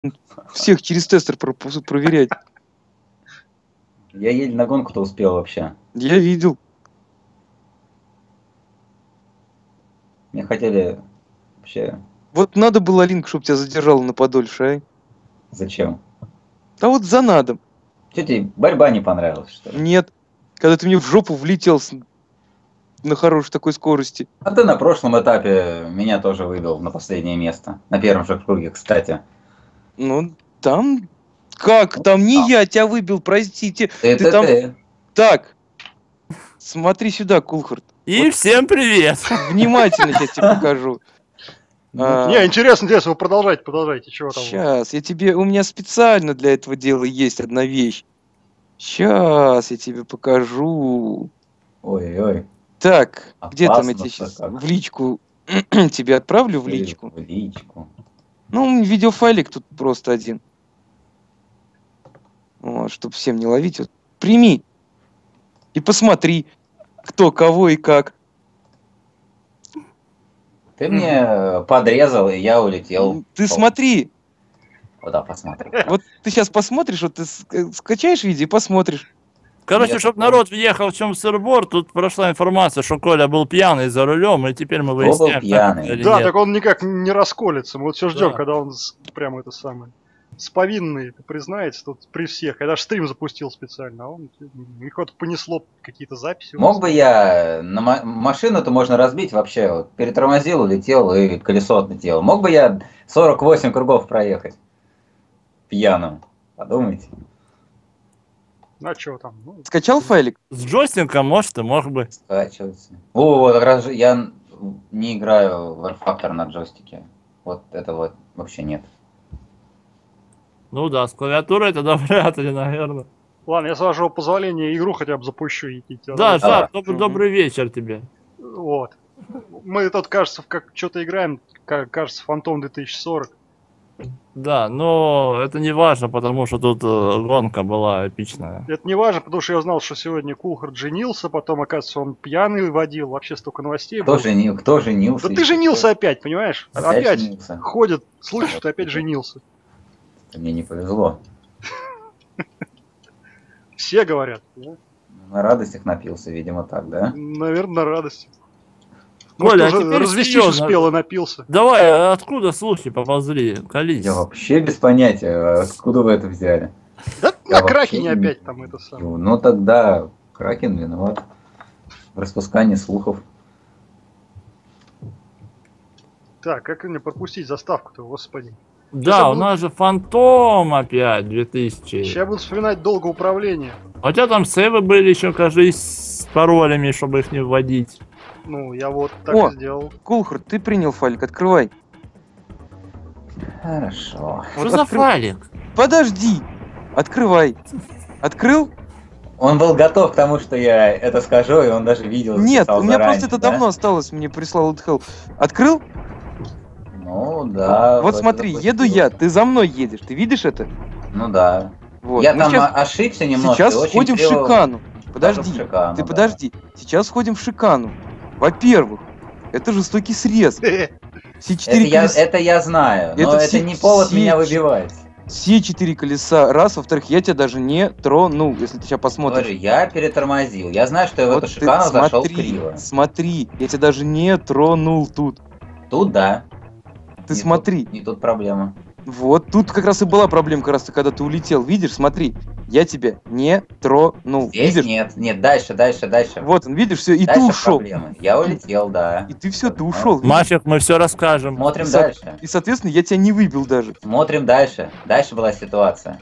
всех через тестер проверять. Я еле на гонку-то успел вообще. Я видел. Мне хотели вообще... Вот надо было, Линк, чтобы тебя задержало на подольше, а? Зачем? А вот за надо. Что тебе борьба не понравилась, что ли? Нет. Когда ты мне в жопу влетел на хорошей такой скорости. А ты на прошлом этапе меня тоже выбил на последнее место. На первом же круге, кстати. Ну, там... Как? Там не я тебя выбил, простите. Это там... ты. Так. Смотри сюда, Кулхард. И вот всем привет. Внимательно я тебе покажу. Не, интересно, вы продолжайте, чего там. Сейчас, у меня специально для этого дела есть одна вещь. Сейчас я тебе покажу. Ой-ой. Так, Опасно, где там эти сейчас? В личку тебе отправлю в личку. В личку. Ну, видеофайлик тут просто один. Вот, чтобы всем не ловить. Вот, прими. И посмотри, кто, кого и как. Ты мне подрезал, и я улетел. Ты смотри. Куда посмотри. Вот ты сейчас посмотришь, вот ты скачаешь видео и посмотришь. Короче, чтобы народ въехал в чем сырбор, тут прошла информация, что Коля был пьяный за рулем, и теперь мы выясняем, был пьяный. Да, так он никак не расколется. Мы вот все ждем, Да. когда он прямо это самое. С повинной признается тут при всех. Я даже стрим запустил специально, а он их вот понесло какие-то записи. Мог бы я... Машину-то можно разбить вообще. Вот, перетормозил, улетел и колесо отлетело. Мог бы я 48 кругов проехать? Пьяным. Подумайте. А что там? Ну, Скачал файлик? С джойстиком, может, и мог бы. Скачивается. Вот как раз я не играю в R-Factor на джойстике. Вот это вот вообще нет. Ну да, с клавиатурой тогда вряд ли, наверное. ладно, я с вашего позволения игру хотя бы запущу. Да, Жак, добрый вечер тебе. Вот. Мы тут, кажется, как что-то играем, кажется, Фантом 2040. Да, но это не важно, потому что тут гонка была эпичная. Это не важно, потому что я узнал, что сегодня Кулхард женился, потом, оказывается, он пьяный водил, вообще столько новостей Кто было. женился? Да ты женился опять, понимаешь? Опять женился. ходят слухи, что ты опять женился. Мне не повезло. Все говорят. Да? На радостях напился, видимо, так, да? Наверное, на радость. Коля, Может, а уже теперь развестись серьезно. успел и напился. Давай, откуда слухи поползли? Колись. Я вообще без понятия, откуда вы это взяли. Да Я на вообще Кракене не опять там это самое. Ну тогда Кракен виноват в распускании слухов. Так, как мне пропустить заставку-то, господи. Да, у буду- нас же Фантом опять 2000. Сейчас буду вспоминать долго управление. Хотя там сейвы были еще, кажись, с паролями, чтобы их не вводить. Ну, я вот так О. и сделал. Кулхард, ты принял файлик, открывай. Хорошо. Что за файлик? Подожди. Открывай. Открыл? Он был готов к тому, что я это скажу, и он даже видео Нет, записал у меня заранее, просто это да? давно осталось, мне прислал Hell. Открыл? Ну да. Вот вроде смотри, запустил. еду я, ты за мной едешь, ты видишь это? Ну да. Вот. Я Мы там щас- ошибся немножко. Сейчас и очень входим в криво шикану. вхожу Подожди, в шикану, ты да. подожди. Сейчас входим в шикану. Во-первых, это жестокий срез. Все четыре колеса. Это я знаю, но Это это все- не повод все меня ч- выбивать. Все 4 колеса. Раз, во-вторых, я тебя даже не тронул, если ты сейчас посмотришь. Говорю, я перетормозил. Я знаю, что я в Вот эту ты шикану зашел смотри, криво. смотри, я тебя даже не тронул тут. Тут да. Ты Не смотри. Не тут проблема. Вот тут как раз и была проблема, как раз когда ты улетел. Видишь, смотри, я тебя не тронул. Здесь Видишь? нет, дальше. Вот он, видишь, все, и Дальше ты ушел. проблемы. Я улетел, да. И ты все, ты ушел. видишь? Мафик, мы все расскажем. Смотрим И, дальше. и, соответственно, я тебя не выбил даже. Смотрим дальше. Дальше была ситуация.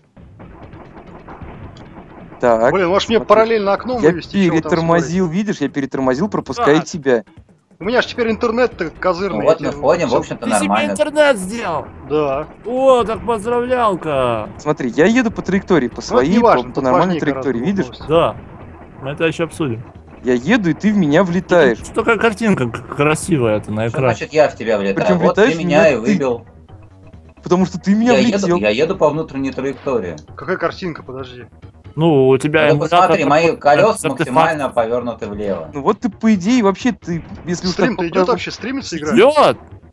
Так. Блин, может мне смотри. параллельно окном Я вывести? чего вы там смотрите? перетормозил, видишь, я перетормозил, пропуская Так. тебя. У меня же теперь интернет-то козырный. Ну вот я мы тебе- входим, в всё- общем-то Ты себе нормально. интернет сделал? Да. О, так поздравлялка. Смотри, я еду по траектории, по Ну, это своей, не важно, по тут нормальной важнее траектории, гораздо видишь? новости. Да. Мы это еще обсудим. Я еду, и ты в меня влетаешь. Что такая картинка красивая это на Что экране? значит я в тебя влетаю? Причем Вот ты влетаешь в меня меня и ты. выбил. Потому что ты в меня влетел. Я еду по внутренней траектории. Какая картинка, подожди. Ну, у тебя... Ну, посмотри, мои колеса артефакт. максимально повернуты влево. Ну вот ты, по идее, вообще ты, если уж так Стрим-то идет попробовать- вообще? Стримится игра? Идет!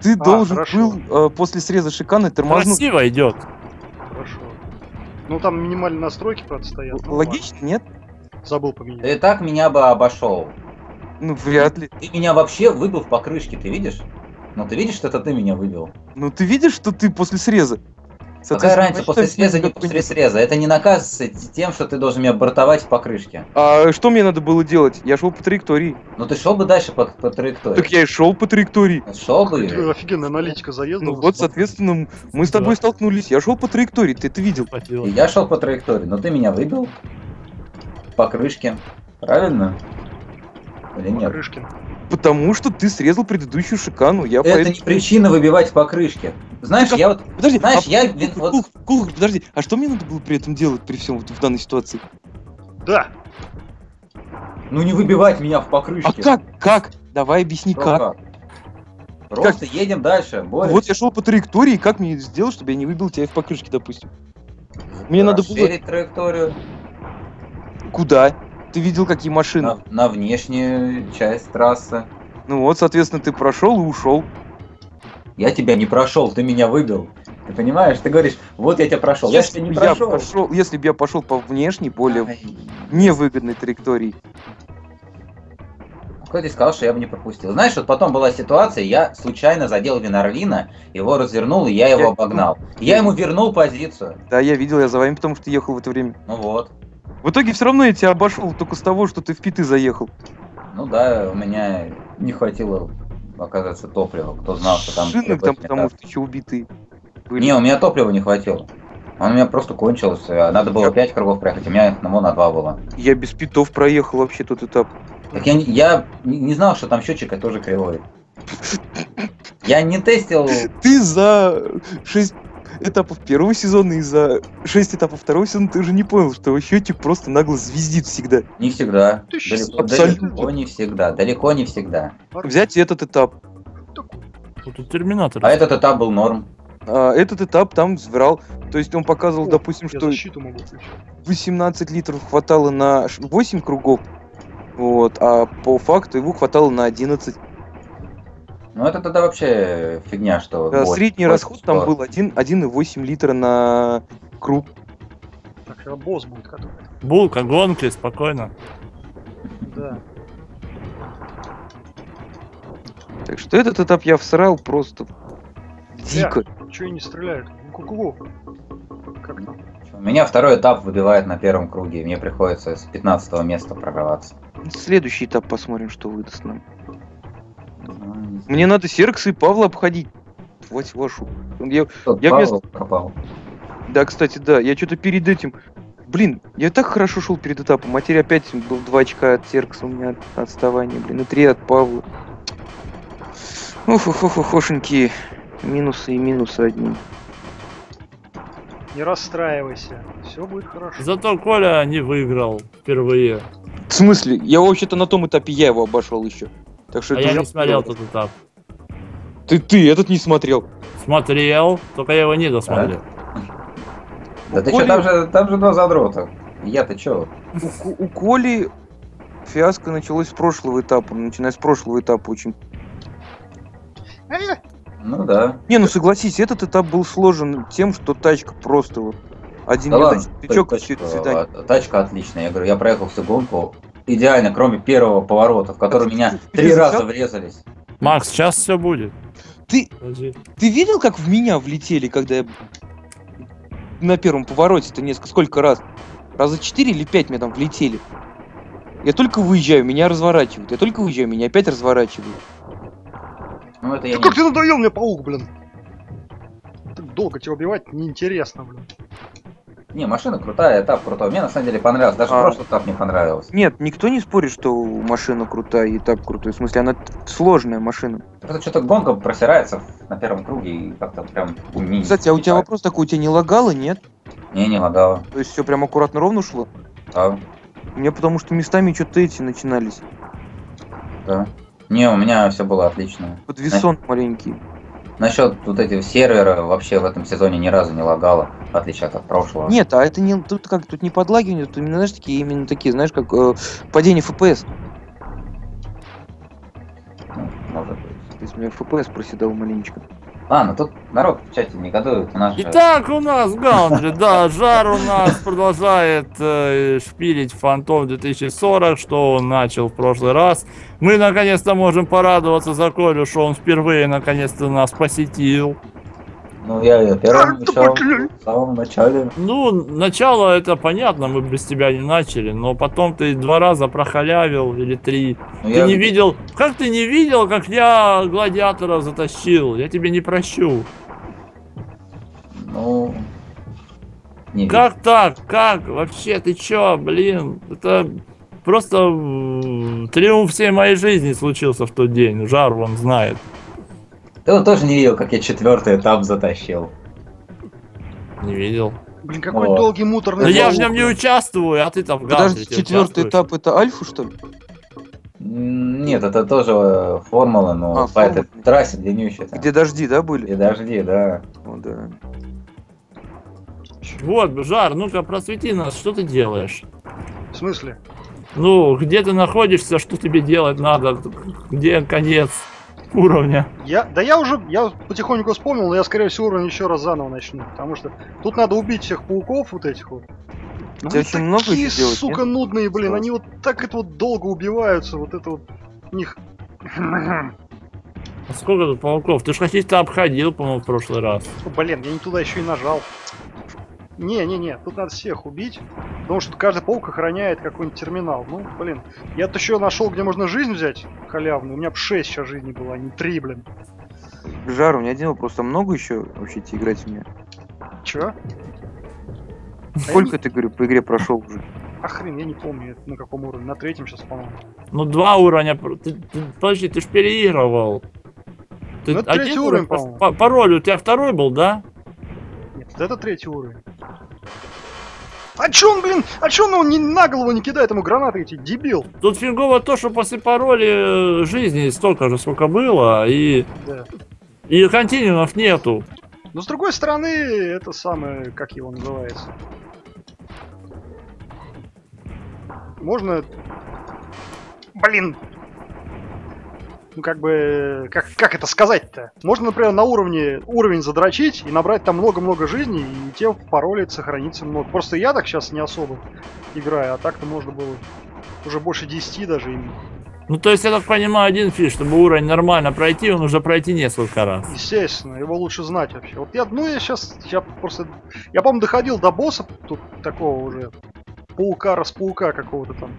Ты должен хорошо. был после среза шиканы тормознуть. Красиво идет. Хорошо. Ну там минимальные настройки, правда, стоят. Ну, Логично, нет? ладно. Забыл поменять. Ты так меня бы обошел. Ну, вряд ли. Ты меня вообще выбил в покрышке, ты видишь? Ну ты видишь, что это ты меня выбил? Ну, ты видишь, что ты после среза? Какая разница, после считаю, среза, не никакой после среза? Это не наказывается тем, что ты должен меня бортовать в покрышке. А что мне надо было делать? Я шел по траектории. Ну ты шел бы дальше по траектории. Так я и шел по траектории. Шел бы. Офигенная аналитика заезда. Ну у вас. вот, соответственно, мы с тобой столкнулись. Я шел по траектории, ты это видел. Хватило. И я шел по траектории, но ты меня выбил в покрышке. Правильно? Или нет? Крышкин. Потому что ты срезал предыдущую шикану. Я Это поэтому... не причина выбивать в покрышке. Знаешь, Как? я вот... Подожди, Знаешь, я... Подожди, а что мне надо было при этом делать при всем вот в данной ситуации? Да. Ну не выбивать меня в А покрышке. как? Как? Давай объясни, Что как. Просто едем дальше, боремся. Вот я шел по траектории, как мне сделать, чтобы я не выбил тебя в покрышке, допустим? Мне надо было... Расширить траекторию Куда? Ты видел, какие машины? на внешнюю часть трассы. Ну вот, соответственно, ты прошел и ушел. Я тебя не прошел, ты меня выбил. Ты понимаешь? Ты говоришь, вот я тебя прошел. Я тебя не прошел. Если бы я пошел по внешней, более Ай, невыгодной траектории. Кто тебе сказал, что я бы не пропустил? Знаешь, вот потом была ситуация, я случайно задел Винарлина, его развернул, и я его обогнал. Я ему вернул позицию. Да, я видел, я за вами, потому что ехал в это время. Ну вот. В итоге все равно я тебя обошел только с того, что ты в питы заехал. Ну да, у меня не хватило, оказывается, топлива. Кто знал, что там... Шины там, приходит потому металл. что еще убитые были. Не, у меня топлива не хватило. Он у меня просто кончилось. Надо было 5 кругов проехать, у меня одного на 2 было. Я без питов проехал вообще тот этап. Так я не знал, что там счетчик тоже кривой. Я не тестил. Ты за 6 этапов первого сезона и за 6 этапов второго сезона ты уже не понял, что счетчик просто нагло звездит всегда. Не всегда. Ты щас абсолютно. Далеко не всегда. Далеко не всегда. Взять этот этап. Вот тут терминатор. А этот этап был норм. А этот этап там врал. То есть он показывал, О, допустим, я что защиту могу включить. 18 литров хватало на 8 кругов. Вот, а по факту его хватало на 11. Ну это тогда вообще фигня, что... Средний расход там был 1,8 литра на круг. Так, сейчас босс будет который. Булка, гонки, спокойно. Да. Так что этот этап я всрал просто дико. Чего не стреляют? Ку-ку. Как там? У меня второй этап выбивает на первом круге, и мне приходится с 15 места прорываться. Следующий этап посмотрим, что выдаст нам. Мне надо Серкса и Павла обходить. Вот вашу. Я Павел вместо... пропал. Да, кстати, да, я что-то перед этим... Блин, я так хорошо шел перед этапом, а теперь опять был 2 очка от Серкса у меня отставание, блин, и 3 от Павла. Охошенькие. Минусы и минусы одни. Не расстраивайся. Все будет хорошо. Зато Коля не выиграл впервые. В смысле? Я вообще-то на том этапе я его обошел еще. Так что А это я уже- не смотрел тот этап. Ты этот не смотрел. Смотрел, только я его не досмотрел. Да У ты Коли- что, там же 2 задрота. Я-то чё? У Коли фиаско началось с прошлого этапа. Начиная с прошлого этапа очень. Ну да. Не, ну согласись, этот этап был сложен тем, что тачка просто вот. Один Да ладно, неудачный тычок и все, до свидания. тачка отличная. Я говорю, я проехал всю гонку идеально, кроме первого поворота, в который меня Ты 3 раза засел? врезались. Макс, сейчас все будет. Ты Подожди. видел, как в меня влетели, когда я на первом повороте-то сколько раз? Раза 4 или 5 меня там влетели. Я только выезжаю, меня разворачивают. Я только выезжаю, меня опять разворачивают. Ну это я Да не... как ты надоел мне, паук, блин? Так долго тебя убивать неинтересно, блин. Не, машина крутая, этап крутой. Мне на самом деле понравилось. Даже прошлый этап мне понравился. Нет, никто не спорит, что машина крутая и этап крутой. В смысле, она сложная машина. Просто что-то гонка просирается на первом круге и как-то прям... Кстати, а у тебя вопрос такой, у тебя не лагало, нет? Не лагало. То есть все прям аккуратно ровно шло? Да, У меня потому что местами что-то эти начинались. да. Не, у меня все было отлично. Подвесон маленький. Насчет вот этих сервера вообще в этом сезоне ни разу не лагало, в отличие от прошлого. Нет, а это не тут как тут не подлагивание, тут именно, знаешь, именно такие, знаешь, как падение FPS. Ну, может быть. То есть у меня FPS проседал маленечко. Ну тут народ в чате негодует. У нас же... Итак, у нас в Гаунтре, да, Жар у нас продолжает шпилить Фантом 2040, что он начал в прошлый раз. Мы наконец-то можем порадоваться за Колю, что он впервые наконец-то нас посетил. Ну, я первым еще в самом начале. Ну, начало это понятно, мы без тебя не начали, но потом ты 2 раза прохалявил или 3. Ну, Ты не видел, как ты не видел, как я гладиатора затащил? Я тебе не прощу. Ну, не Как так? Как? Вообще, ты чё, блин? Это просто триумф всей моей жизни случился в тот день. Жар, он знает. Ты вот тоже не видел, как я 4-й этап затащил. Не видел. Блин, какой Вот. долгий муторный Но я в диалог, нем не блин. участвую, а ты там в Подожди, Гаунтре 4-й этап это альфа, что ли? Нет, это тоже формула, но по этой формула. трассе длиннющей. Где дожди, да, были? И дожди, да. О, да. Вот, Жар, ну-ка просвети нас, что ты делаешь? В смысле? Ну, где ты находишься, что тебе делать надо, где конец уровня? Я потихоньку вспомнил, но я, скорее всего, уровень еще раз заново начну. Потому что тут надо убить всех пауков вот этих вот. Ну, Тебе они очень много такие, еще делать, сука, нет? нудные, блин. Осталось. Они вот так это вот долго убиваются. Вот это вот у них... А сколько тут пауков? Ты ж каких-то обходил, по-моему, в прошлый раз. Блин, я не туда еще и нажал. Не, тут надо всех убить. Потому что каждый паук охраняет какой-нибудь терминал. Ну, блин. Я-то еще нашел, где можно жизнь взять халявную. У меня бы 6 сейчас жизни было, а не 3, блин. Жар, у меня один вопрос, а много еще вообще идти играть в меня? Чё? Сколько ты, говорю, по игре прошел уже? А хрен, я не помню, на каком уровне. На 3-м сейчас, по-моему. Ну, 2 уровня. Подожди, ты ж переигрывал. Ты Ну, это 3-й уровень, по-моему. Пароль у тебя 2-й был, да? Нет, это 3-й уровень. А чё он, блин? А чё он не на голову не кидает ему гранаты эти, дебил? Тут фигово то, что после пароля жизни столько же, сколько было, и Да. континуумов нету. Но с другой стороны, это самое, как его называется. Можно... Блин. Ну как бы... Как это сказать-то? Можно, например, на уровень задрочить и набрать там много-много жизней, и те в пароле сохранится много. Просто я так сейчас не особо играю, а так-то можно было уже больше 10 даже иметь. Ну, то есть, я так понимаю, один фиш, чтобы уровень нормально пройти, он нужно пройти несколько раз. Естественно, его лучше знать вообще. Вот я просто... Я, по-моему, доходил до босса тут такого уже. Паука какого-то там.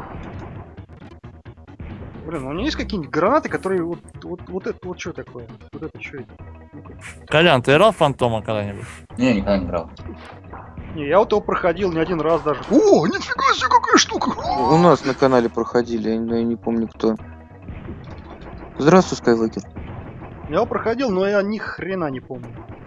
Блин, у него есть какие-нибудь гранаты, которые вот это вот что такое? Вот это что это? Ну-ка. Колян, ты играл в Фантома когда-нибудь? Не, никогда не брал. Не, я вот его проходил не один раз даже. О, нифига себе, какая штука! У нас на канале проходили, я не помню кто. Здравствуй, Скайвокер. Я его проходил, но я ни хрена не помню.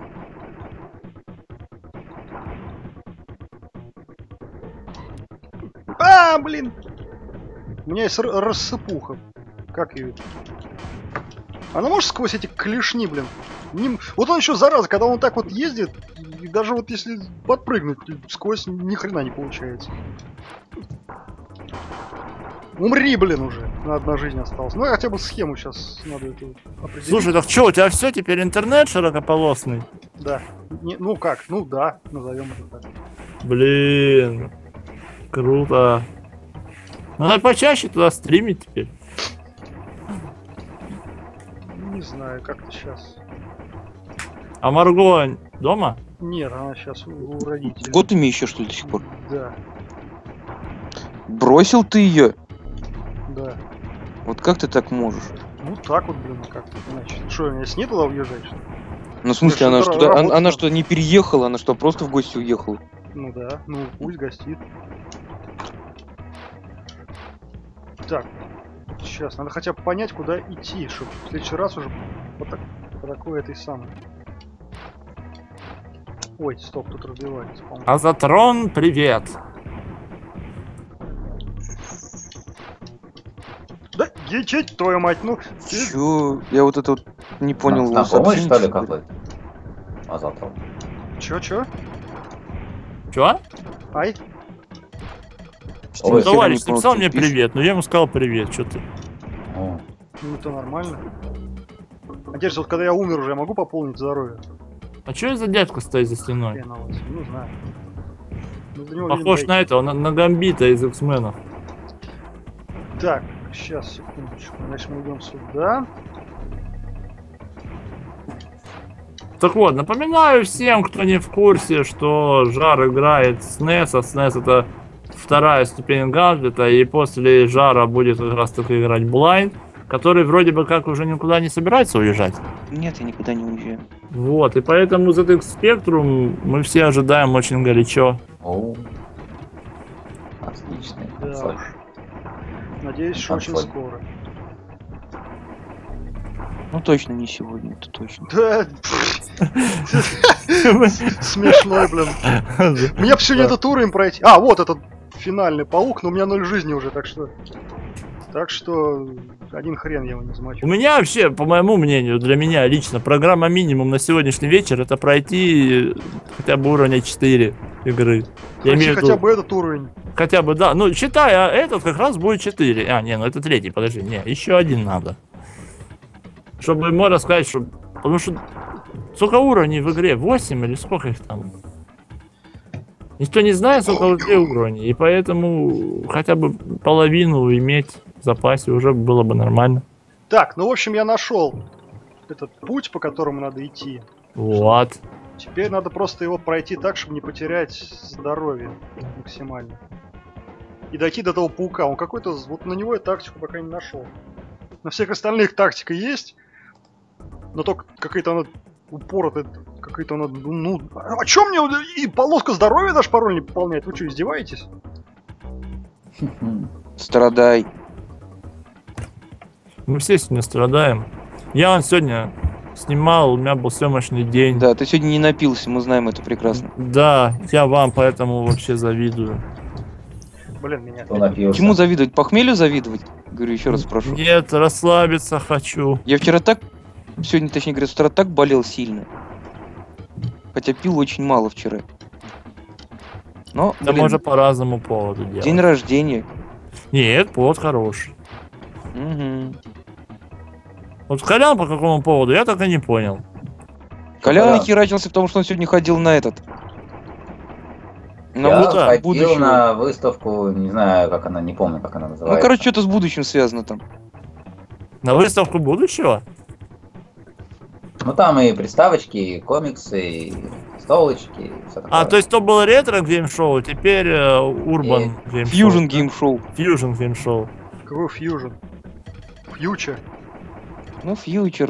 А, блин! У меня есть рассыпуха. Как ее? Она может сквозь эти клешни, блин? Вот он еще зараза, когда он так вот ездит, и даже вот если подпрыгнуть, сквозь ни хрена не получается. Умри, блин, уже. На одна жизнь осталась. Ну, хотя бы схему сейчас надо эту определить. Слушай, так что, у тебя все, теперь интернет широкополосный? Да. Ну как? Ну да, назовем это так. Блин, круто. Надо почаще туда стримить теперь. Не знаю, как-то сейчас. А Марго дома? Нет, она сейчас у В родителей. Готэме еще что ли до сих пор? Да, Бросил ты ее? да. Вот как ты так можешь? Ну так вот, блин, как иначе. Что, мне с ней туда уезжать, что ли? Ну, в смысле, Я она что-то что, работаю. она что, не переехала, она что, просто в гости уехала? Ну да, ну пусть гостит. Так, сейчас, надо хотя бы понять, куда идти, чтобы в следующий раз уже по такой этой самой. Ой, стоп, тут разбивается, по-моему. Азатрон, привет. Да, ечеть, твою мать, ну... Чё? Я вот это вот не понял. На его помощь, сообщение, что ли, чё ли? какой-то? А завтра. Чё? Чё? Ай, Что-то Ой, ни хера Товарищ, не ты понял, писал что мне пишет. привет, но я ему сказал привет, что ты? О, ну это нормально. А теперь вот когда я умер уже, я могу пополнить здоровье? А что за дядька стоит за стеной? Хрен его, не знаю. Ну, до него, Похож видно, на этого, на Гамбита из X-менов. Так, сейчас, секундочку. Значит, мы идем сюда. Так вот, напоминаю всем, кто не в курсе, что Жар играет с NES, а с NES это вторая ступень гаджета, и после Жара будет как раз таки играть Blind, который вроде бы как уже никуда не собирается уезжать. Нет, я никуда не уезжаю. Вот, и поэтому ZX Spectrum мы все ожидаем очень горячо. О, отличный Да консоль. уж. Надеюсь, что очень Консоль. скоро. Ну точно не сегодня, это точно. Да, смешной, блин. Мне бы сегодня этот уровень пройти. А, вот этот финальный паук, но у меня 0 жизни уже, так что... Так что один хрен я его не замочу. У меня вообще, по моему мнению, для меня лично, программа минимум на сегодняшний вечер это пройти хотя бы уровня 4 игры. Я имею в Хотя виду, бы этот уровень. хотя бы, да. Ну, считай, а этот как раз будет 4. А, не, ну это третий, подожди, не, еще один надо. Чтобы можно сказать, что... Потому что сколько уровней в игре? 8 или сколько их там? Никто не знает, сколько в игре уровней, и поэтому хотя бы половину иметь в запасе уже было бы нормально. Так, ну в общем я нашел этот путь, по которому надо идти. Вот. Теперь надо просто его пройти так, чтобы не потерять здоровье максимально. И дойти до того паука. Он какой-то... Вот на него я тактику пока не нашел. На всех остальных тактика есть. Но только какая-то она упоротая. Какая-то она... Ну... А чё мне... И полоска здоровья даже пароль не пополняет? Вы что, издеваетесь? Страдай. Мы все сегодня страдаем. Я сегодня снимал, у меня был съемочный день. Да, ты сегодня не напился, мы знаем это прекрасно. Да, я вам поэтому вообще завидую. Блин, меня... Кто напился? Чему завидовать? Похмелью завидовать? Говорю, еще раз прошу. Нет, расслабиться хочу. Я вчера так... Сегодня, точнее говоря, с утра так болел сильно. Хотя пил очень мало вчера. Но, Да блин, можно по разному поводу делать. день рождения. Нет, повод хороший. Угу. Вот Колян по какому поводу, я так и не понял. Колян Да. нахерачился, потому что он сегодня ходил на этот. На Я выставку да, ходил будущего. на выставку, не знаю, как она, не помню, как она Ну, называется. короче, что-то с будущим связано там. На выставку будущего? Ну там и приставочки, и комиксы, и столочки, и все такое. А, то есть то было ретро гейм-шоу, теперь Урбан гейм-шоу. Fusion Game Show. Fusion гейм-шоу. Какой фьюжн? Фьючер. Ну, фьючер.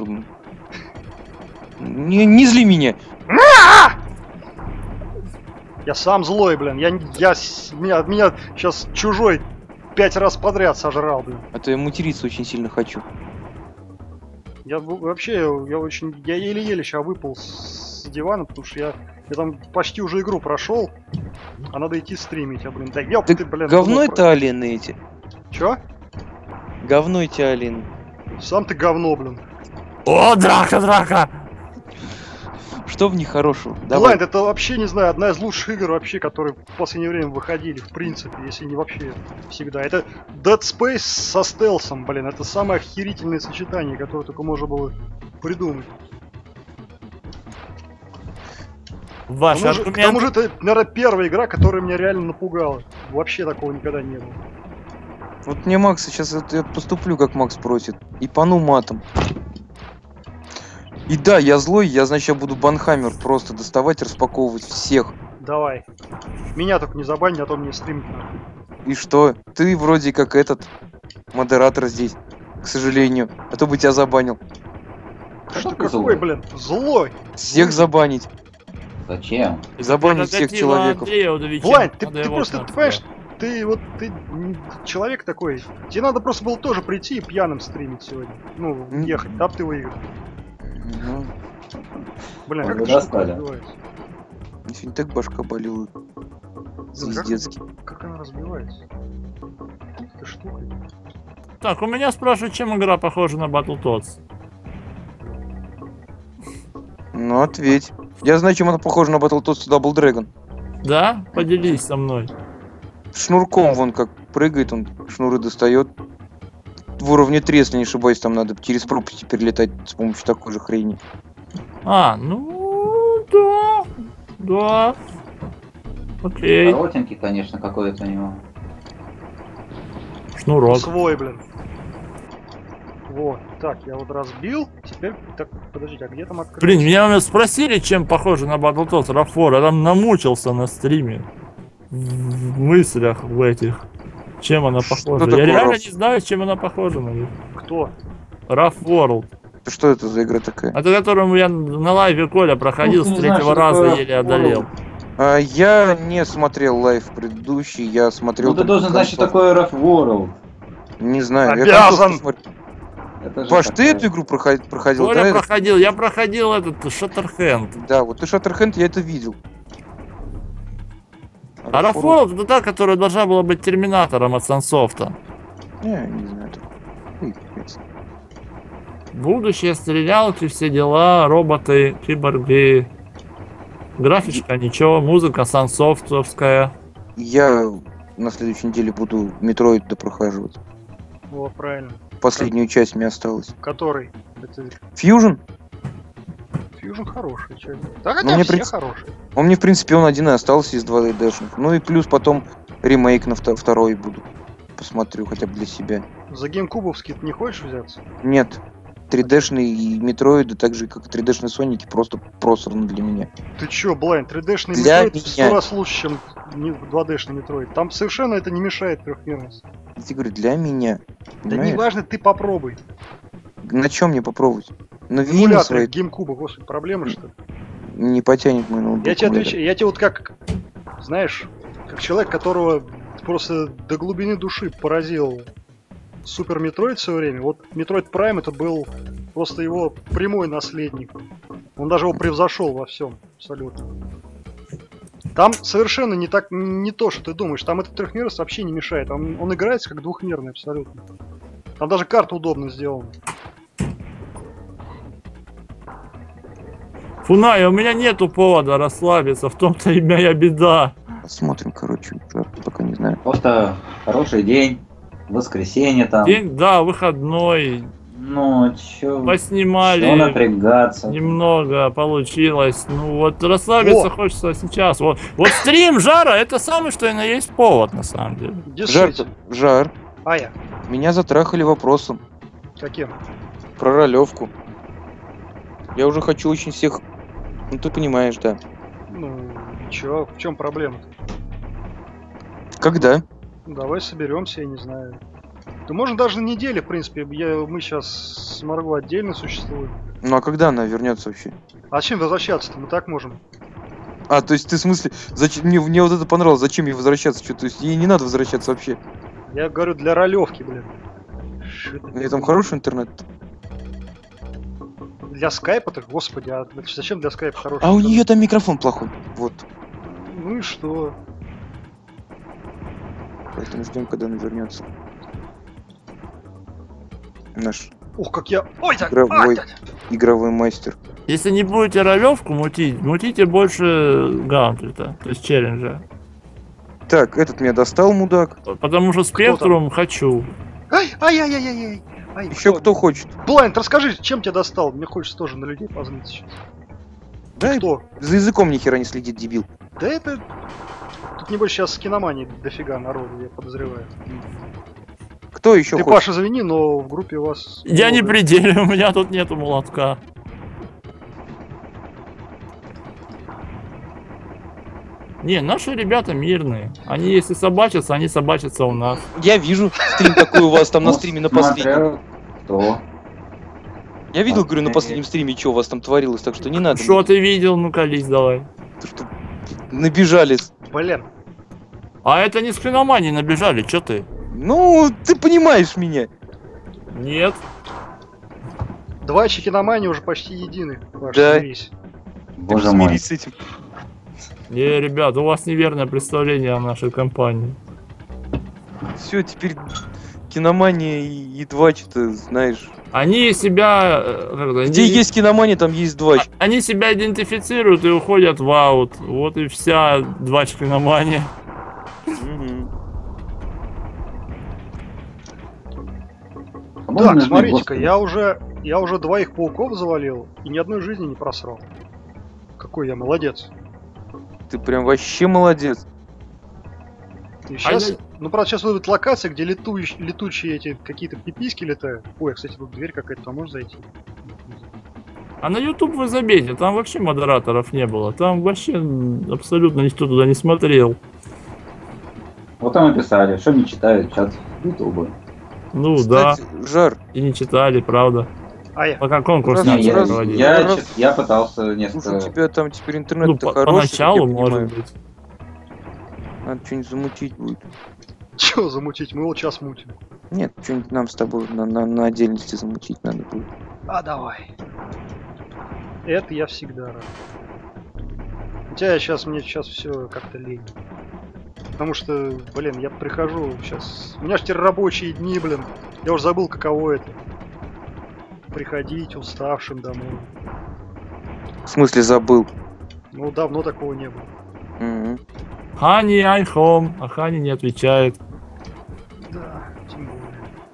Не зли меня. Я сам злой, блин. Меня сейчас чужой 5 раз подряд сожрал, блин. А то я материться очень сильно хочу. Я еле-еле сейчас выпал с дивана, потому что я там почти уже игру прошел, а надо идти стримить, блин. Да ёп Да ты, блин. говно это алины эти. Чё? Говно эти алины. Сам ты говно, блин. О, драка! Что в них хорошего? Давай. Blind это вообще, не знаю, одна из лучших игр вообще, которые в последнее время выходили, в принципе, если не вообще всегда. Это Dead Space со стелсом, блин, это самое охерительное сочетание, которое только можно было придумать. Ваши К тому аргументы? же это, наверное, первая игра, которая меня реально напугала. Вообще такого никогда не было. Вот мне Макс сейчас я поступлю, как Макс просит. И пану матом. И да, я злой, я, значит, я буду банхаммер просто доставать, распаковывать всех. Давай. Меня только не забань, а то мне стримить надо. И что? Ты вроде как этот модератор здесь, к сожалению. А то бы тебя забанил. Что ты какой, злой? блин, злой? Всех забанить. Зачем? Забанить всех Прерогатива человеков. Андрея Удовиченко, Блайн, ты надо его просто, отказать. понимаешь, ты человек такой. Тебе надо просто было тоже прийти и пьяным стримить сегодня. Ну, ехать, там ты выиграл. Ну, Блин, Вы как эта штука достали. разбивается? сегодня так башка болела. Звездецкий. Как она разбивается? Эта штука. Так, у меня спрашивают, чем игра похожа на Battletoads. Ну, ответь. Я знаю, чем она похожа на Battletoads Double Dragon. Да? Поделись со мной. Шнурком вон как прыгает, он шнуры достает. в уровне 3, если не ошибаюсь, там надо через пропасти перелетать с помощью такой же хрени. А, ну да. Да. Окей. Коротенький, конечно, какой-то у него. Шнурок. Свой, блин. Вот. Так, я вот разбил. Теперь. Так, подождите, а где там открыть? Блин, меня спросили, чем похоже на Battletoads RAV4. Я там намучился на стриме. В мыслях в этих. Чем она Что похожа. Я такое реально RAV? не знаю, чем она похожа на них. Кто? Rough World. Что это за игра такая? Это которому я на лайве Коля проходил, Ну, с ты не знаешь, третьего что раза такое еле Rough одолел. World. Я не смотрел лайв предыдущий, я смотрел... Ну ты только должен знать, что концовку. такое Rough World. Не знаю. я Обязан! концовку смотрел. Это же Паш, ты такое. эту игру проходил, Коля да? проходил, я проходил этот Shatterhand. Да, вот ты Shatterhand, я это видел. А Rough World это та, которая должна была быть терминатором от Сансофта. Не знаю. Ой, пипец. Будущее, стрелялки, все дела, роботы, киборги. Графичка, ничего, музыка сансофтовская. Я на следующей неделе буду Metroid допрохаживать. О, правильно. Последнюю часть мне осталось. Который? Это Fusion? Fusion хороший, чё? Да Ну, хотя мне все принцип- хорошие. Он мне, в принципе, он один и остался из 2D-шных. Ну и плюс потом ремейк на второй буду. Посмотрю хотя бы для себя. За геймкубовский ты не хочешь взяться? Нет. 3D-шные и Метроиды, так же как и 3D-шные Соники, просто просраны для меня. Ты чё, Блайн, 3D-шный Для Metroid в 100 меня. раз лучше, чем 2D-шный Metroid. Там совершенно это не мешает трехмерности. Я тебе говорю, для меня. Да Понимаешь? неважно, ты попробуй. На чем мне попробовать? На Вине Эмулятор своей геймкуба, господи, проблема что ли? не потянет мой ноутбук. Я тебе эмулятор. отвечаю, я тебе вот как, знаешь, как человек, которого просто до глубины души поразил Супер Метроид в свое время. Вот Метроид Прайм это был просто его прямой наследник. Он даже его превзошел во всем, абсолютно. Там совершенно не то, что ты думаешь. Там эта трехмерность вообще не мешает. Он играется как двухмерный абсолютно. Там даже карта удобно сделана. Фунай, у меня нету повода расслабиться, в том-то и моя беда. Посмотрим, короче, пока не знаю. Просто хороший день, воскресенье там. День, да, выходной, Ну, чё поснимали напрягаться. немного, получилось. Ну вот расслабиться О! хочется сейчас. Вот стрим жара, это самый что и на есть повод на самом деле. Жар, Дескать. жар. А я. Меня затрахали вопросом Каким? про ролевку. Я уже хочу очень всех... Ну ты понимаешь, да. Ну, чё, в чем проблема? Когда? Давай соберемся, я не знаю. Да можно даже на неделе, в принципе. Мы сейчас с Марго отдельно существуем. Ну а когда она вернется вообще? А зачем возвращаться-то? Мы так можем. А, то есть ты в смысле, зачем мне вот это понравилось, зачем ей возвращаться? Что, то есть ей не надо возвращаться вообще? Я говорю, для ролевки, блин. У нее там хороший интернет. Для скайпа-то, господи, а зачем для скайпа хороший? А у интернет? нее там микрофон плохой. Вот. Ну и что? Поэтому ждем, когда она вернется. Наш Ух, как я... Ой, так! Игровой. Ай, игровой мастер. Если не будете ролевку мутить, мутите больше гаунтлета, то есть челленджа. Так, этот меня достал, мудак. Потому что спектрум хочу. Ай-яй-яй-яй-яй! Ай, Еще кто хочет. Блайнд, расскажи, чем тебя достал? Мне хочется тоже на людей позлиться сейчас. Да, Кто? за языком ни хера не следит, дебил. Да это... Тут небось сейчас с киноманией дофига народу, я подозреваю. Кто еще Ты, хочет? Паша, извини, но в группе у вас... Я не много. пределе, у меня тут нету молотка. Не, наши ребята мирные. Они если собачатся, они собачатся у нас. Я вижу стрим такой у вас там на Ну, стриме на последнем. смотря кто. Я видел, говорю, на последнем стриме, что у вас там творилось, так что не надо. Что ты видел? Ну колись давай. То, что набежали. Блин, А это не с хреномании набежали, чё ты? Ну, ты понимаешь меня. Нет. два киномании уже почти едины. Паш, Да. смирись. Боже Так мой. смирись с этим. Не, ребят, у вас неверное представление о нашей компании. Все, теперь киномания и два что-то, знаешь. Они себя... Где есть киномания, там есть два. Они себя идентифицируют и уходят в аут. Вот и вся два киномания. Мгм. По-моему, Так, нужны смотрите-ка, ГОСТы. я уже 2 пауков завалил и ни одной жизни не просрал. Какой я молодец. Ты прям вообще молодец. И сейчас, я- ну правда, сейчас будет локация, где летучие эти какие-то пиписьки летают. Ой, кстати, тут дверь какая-то, там можно зайти? А на YouTube вы забейте, там вообще модераторов не было. Там вообще абсолютно никто туда не смотрел. Вот там и писали, что не читают чат Ютуба. Ну Кстати, Жар, да, и не читали, правда. А я. Пока конкурс Раз- не Не, начали раз- проводить. Я пытался слушай, у несколько... тебя там теперь Ну, интернет-то хороший, поначалу, как я понимаю. может быть. Надо что-нибудь замутить будет. Чего замутить? Мы вот сейчас мутим. Нет, что-нибудь нам с тобой на отдельности замутить надо будет. А давай. Это я всегда рад. Хотя мне сейчас все как-то лень. Потому что, блин, я прихожу сейчас. У меня же теперь рабочие дни, блин. Я уже забыл, каково это. Приходить уставшим домой. В смысле забыл? Ну, давно такого не было. Мгм. Хани, I home. А Хани не отвечает. Да, тем более.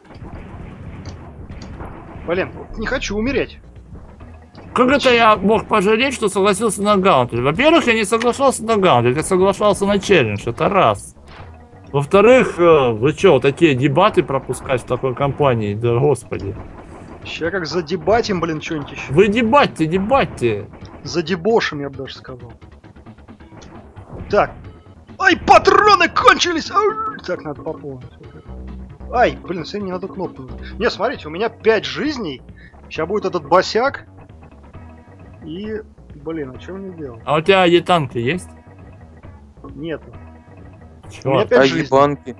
Блин, вот не хочу умереть. Как это я мог пожалеть, что согласился на Гаунтлет? Во-первых, я не соглашался на Гаунтлет, я соглашался на челлендж, это раз. Во-вторых, вы что, вот такие дебаты пропускать в такой компании? Да господи. Ща как задебатим, блин, что-нибудь еще. Вы дебатьте. Задебошим, я бы даже сказал. Так. Ай, патроны кончились! Ау! Так, надо пополнить. Ай, блин, сегодня не надо кнопку. Не, смотрите, у меня 5 жизней. Сейчас будет этот босяк. И, блин, а что мне делать? А у тебя адъютанты есть? Нету. У Чё? меня 5 жизней. Ебанки.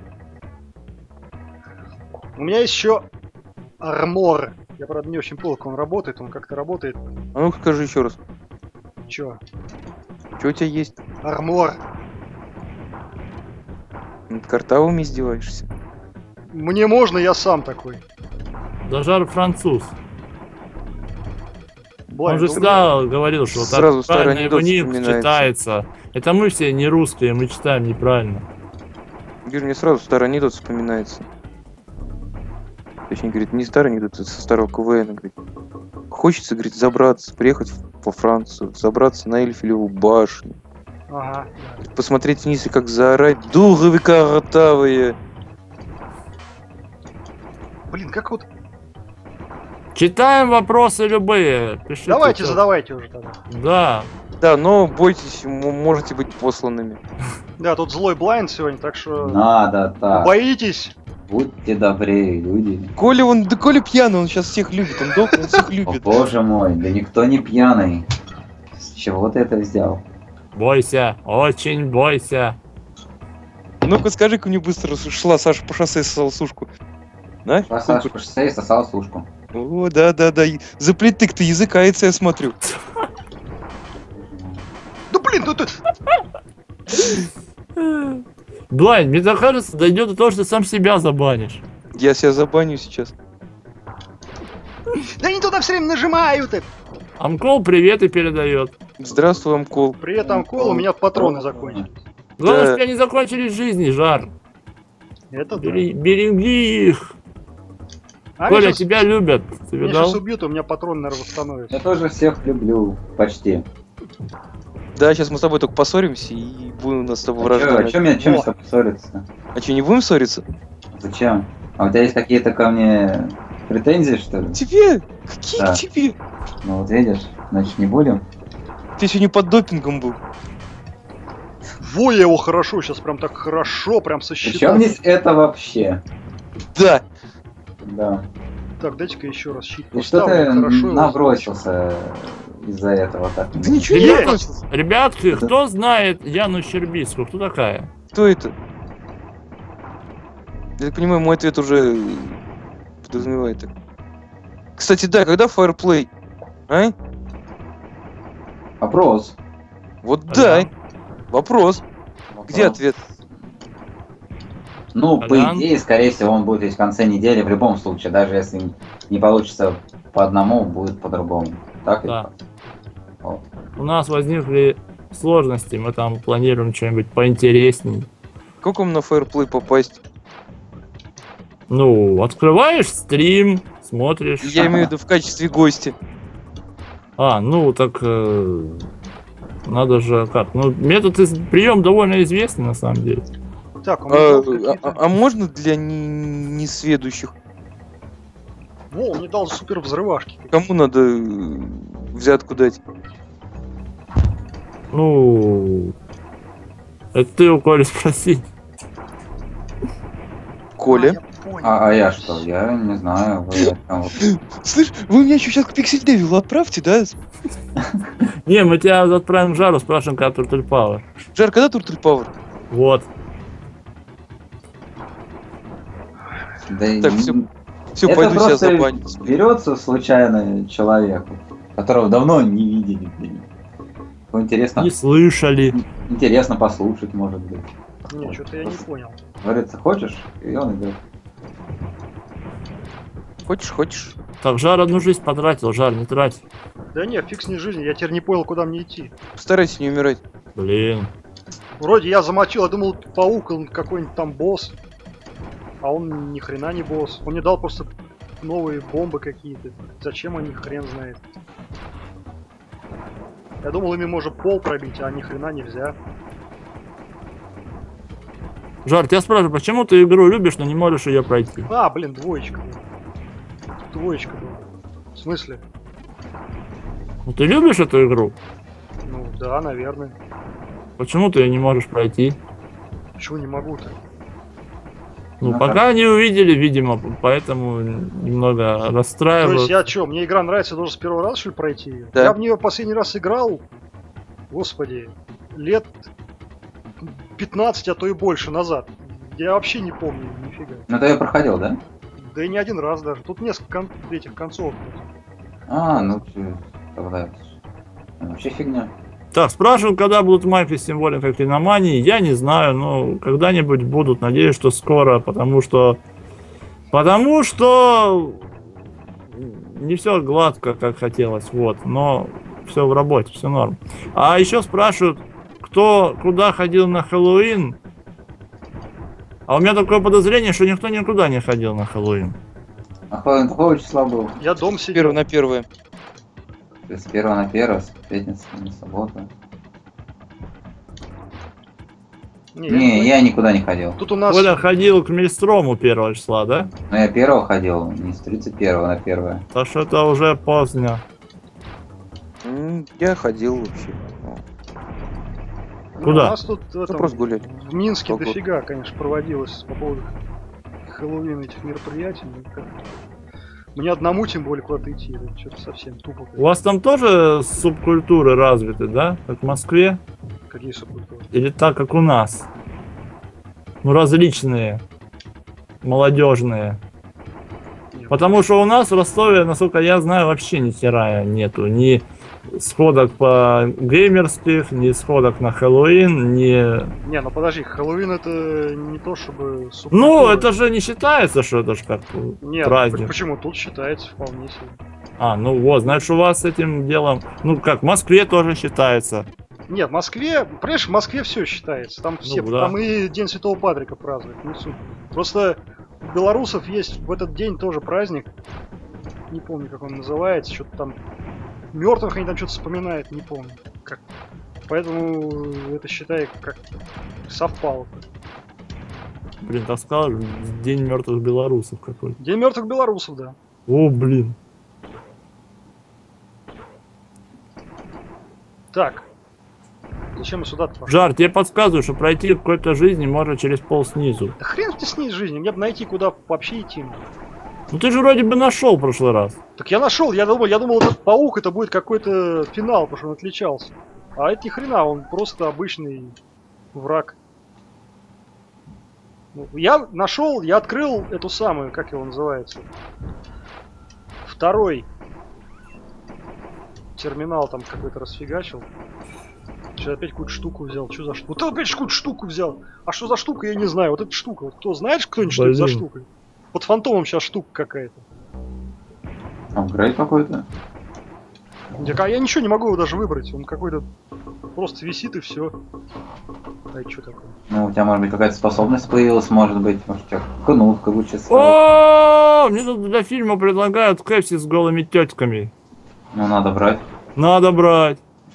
У меня есть еще армор. Я, правда, не очень понял, как он работает. Он как-то работает. А ну-ка скажи еще раз. Че? Что у тебя есть? Армор. Над картавыми издеваешься? Мне можно, я сам такой. Даже француз. Блин, Он же да у всегда говорил, что так Сразу старый правильно его анекдот ник вспоминается. читается. Это мы все не русские, мы читаем неправильно. Говорю, мне сразу старый анекдот вспоминается. Точнее, говорит, не старый анекдот, это со старого КВН. Говорит. Хочется, говорит, забраться, приехать во Францию, забраться на Эльфелеву башню, Ага. посмотреть вниз и как заорать «Дуры вы картавые!» Блин, как вот... Читаем вопросы любые. Пишите, Давайте, что- задавайте уже тогда. Да. Да, но бойтесь, можете быть посланными. Да, тут злой Блайнд сегодня, так что... Надо так. Боитесь? Будьте добрее, люди. Коля пьяный, он сейчас всех любит, он дома, он всех О, любит. боже мой, да никто не пьяный. С чего ты это взял? Бойся, очень бойся. Ну-ка скажи-ка мне быстро, шла Саша по шоссе сосала сушку. Да? Саша по шоссе и сосал сушку. О, да. Заплетык-то языкается, я смотрю. Да блин, ну ты... Блайн, мне так кажется, дойдет до того, что ты сам себя забанишь. Я себя забаню сейчас. Да они туда все время нажимают! Амкол привет и передает. Здравствуй, Амкол. Привет, Амкол, у меня патроны закончились. Главное, Да. что у тебя не закончились жизни, Жар. Это да. Береги их. А Коля, меня щас- тебя любят. Ты меня видал? сейчас убьют, и у меня патроны, наверное, восстановятся. Я тоже всех люблю, почти. Да, сейчас мы с тобой только поссоримся и будем у нас с тобой вражда. Чем мне с тобой ссориться? А что, не будем ссориться? Зачем? А у тебя есть какие-то ко мне претензии, что ли? Тебе? Какие Да. к тебе? Ну вот видишь, значит не будем. Ты сегодня под допингом был. Во, я его хорошо, сейчас прям так хорошо, прям сосчитал. Причем здесь это вообще? Да. Да. Так, дайте-ка еще раз щит И что поставлю, ты хорошо его набросился из-за этого так? Да ничего не Ребята, бросился. Ребятки, кто знает Яну Щербицкую? Кто такая? Кто это? Я так понимаю, мой ответ уже подразумевает так. Кстати, да, когда Fireplay? А? Вопрос. Вот да. Вопрос. Где Вопрос. ответ? Ну, по Алян? идее, скорее всего, он будет ведь в конце недели в любом случае, даже если не получится по одному, будет по-другому. Так ведь? Да. Вот. У нас возникли сложности, мы там планируем что-нибудь поинтересней. Как вам на Fireplay попасть? Ну, открываешь стрим, смотришь. Я имею в виду в качестве гостя. А, ну так надо же как. Ну, прием довольно известный на самом деле. Так, у меня там какие-то... А можно для несведущих? Во, он мне дал супер взрывашки. Кому надо взятку дать? Ну, это ты у Коли спроси. Коля? Я понял. А я что? Я не знаю. Вы там вот- Слышь, вы меня еще сейчас к Пиксель Девилу отправьте, да? Не, мы тебя отправим в жару, спрашиваем, когда Turtle Power. Жар, когда Turtle Power? Вот. Да и Так, не- Все, Это пойду себя просто забаню. берется случайно человек, которого давно не видели. блин. Интересно, Не слышали. интересно послушать, может быть. Не, что-то я не понял. Говорится, хочешь, и он идет. Хочешь? Так, Жар одну жизнь потратил, Жар, не трать. Да не, фиг с ней жизни, я теперь не понял, куда мне идти. Постарайся не умирать. Блин. Вроде я замочил, я думал, паук, он какой-нибудь там босс. А он ни хрена не босс. Он мне дал просто новые бомбы какие-то. Зачем они, хрен знает. Я думал, ими можно пол пробить, а ни хрена нельзя. Жар, тебя спрашиваю, почему ты игру любишь, но не можешь ее пройти? А, блин, двоечка. Двоечка была. В смысле? Ну ты любишь эту игру? Ну да, наверное. Почему ты ее не можешь пройти? Почему не могу-то? Ну, Ну, пока не увидели, видимо, поэтому немного То расстраивают. есть я что, мне игра нравится, я должен с первого раза что ли пройти ее? Да. Я в нее последний раз играл, господи, лет 15, а то и больше назад. Я вообще не помню, нифига. Ну ты ее проходил, да? Да и не один раз даже. Тут несколько этих концов. А, ну чё, тогда это вообще фигня. Так, спрашивают, когда будут майки с символикой клиномании. Я не знаю, но когда-нибудь будут. Надеюсь, что скоро, потому что не все гладко, как хотелось, вот. Но все в работе, все норм. А еще спрашивают, кто куда ходил на Хэллоуин. А у меня такое подозрение, что никто никуда не ходил на Хэллоуин. А какого числа был? Я дом сидел. Первое на первое. С 1 на 1, с пятницы на субботу. Не, я никуда не ходил. Тут у нас... Коля ходил к Мельстрому 1 числа, да? Но я 1 ходил, не с 31 на 1. Так что это уже поздно. Я ходил вообще. Ну, Куда? У нас тут в, этом, просто гулять. в Минске Ого. дофига, конечно, проводилось по поводу Хэллоуина этих мероприятий. Ну, мне одному тем более куда-то идти, это что-то совсем тупо. У вас там тоже субкультуры развиты, да? Как в Москве? Какие субкультуры? Или так, как у нас? Ну, различные. Молодежные. Нет. Потому что у нас в Ростове, насколько я знаю, вообще ни хера нету. Ни сходок по геймерских, ни сходок на Хэллоуин, ни... Не, ну подожди, Хэллоуин это не то чтобы субкультура. Ну, это же не считается, что это же как Нет, праздник. почему? Тут считается вполне себе. А, ну вот, значит, у вас с этим делом... Ну, как в Москве тоже считается. Нет, в Москве, понимаешь, в Москве все считается. Там все, да. там и День Святого Патрика празднуют. Не суть. Просто у белорусов есть в этот день тоже праздник. Не помню, как он называется. Что-то там мертвых они там что-то вспоминают, не помню. Как. Поэтому это считай как совпало. Блин, так сказал, День мертвых белорусов какой-то. День мертвых белорусов, да. О, блин. Так. Зачем мы сюда-то пошли? Жар, тебе подсказываю, что пройти какой-то жизни можно через пол снизу. Да хрен ты с ней жизнью, мне бы найти, куда вообще идти. Ну ты же вроде бы нашел в прошлый раз. Так я нашел, я думал, этот паук это будет какой-то финал, потому что он отличался. А это ни хрена, он просто обычный враг. Ну, я нашел, я открыл эту самую, как его называется. Второй терминал там какой-то расфигачил. Сейчас опять какую-то штуку взял. Что за штука? Вот опять какую-то штуку взял. А что за штука, я не знаю. Вот эта штука. Вот кто знаешь, кто-нибудь, что это за Блин. штука? Под фантомом сейчас штука какая-то. Апгрейд какой-то. Так, а я ничего не могу его даже выбрать. Он какой-то просто висит и все. А что такое? Ну, у тебя, может быть, какая-то способность появилась, может быть, у тебя кнутка лучше стала. О, мне тут для фильма предлагают кэпси с голыми тетками. Ну, надо брать. Надо брать.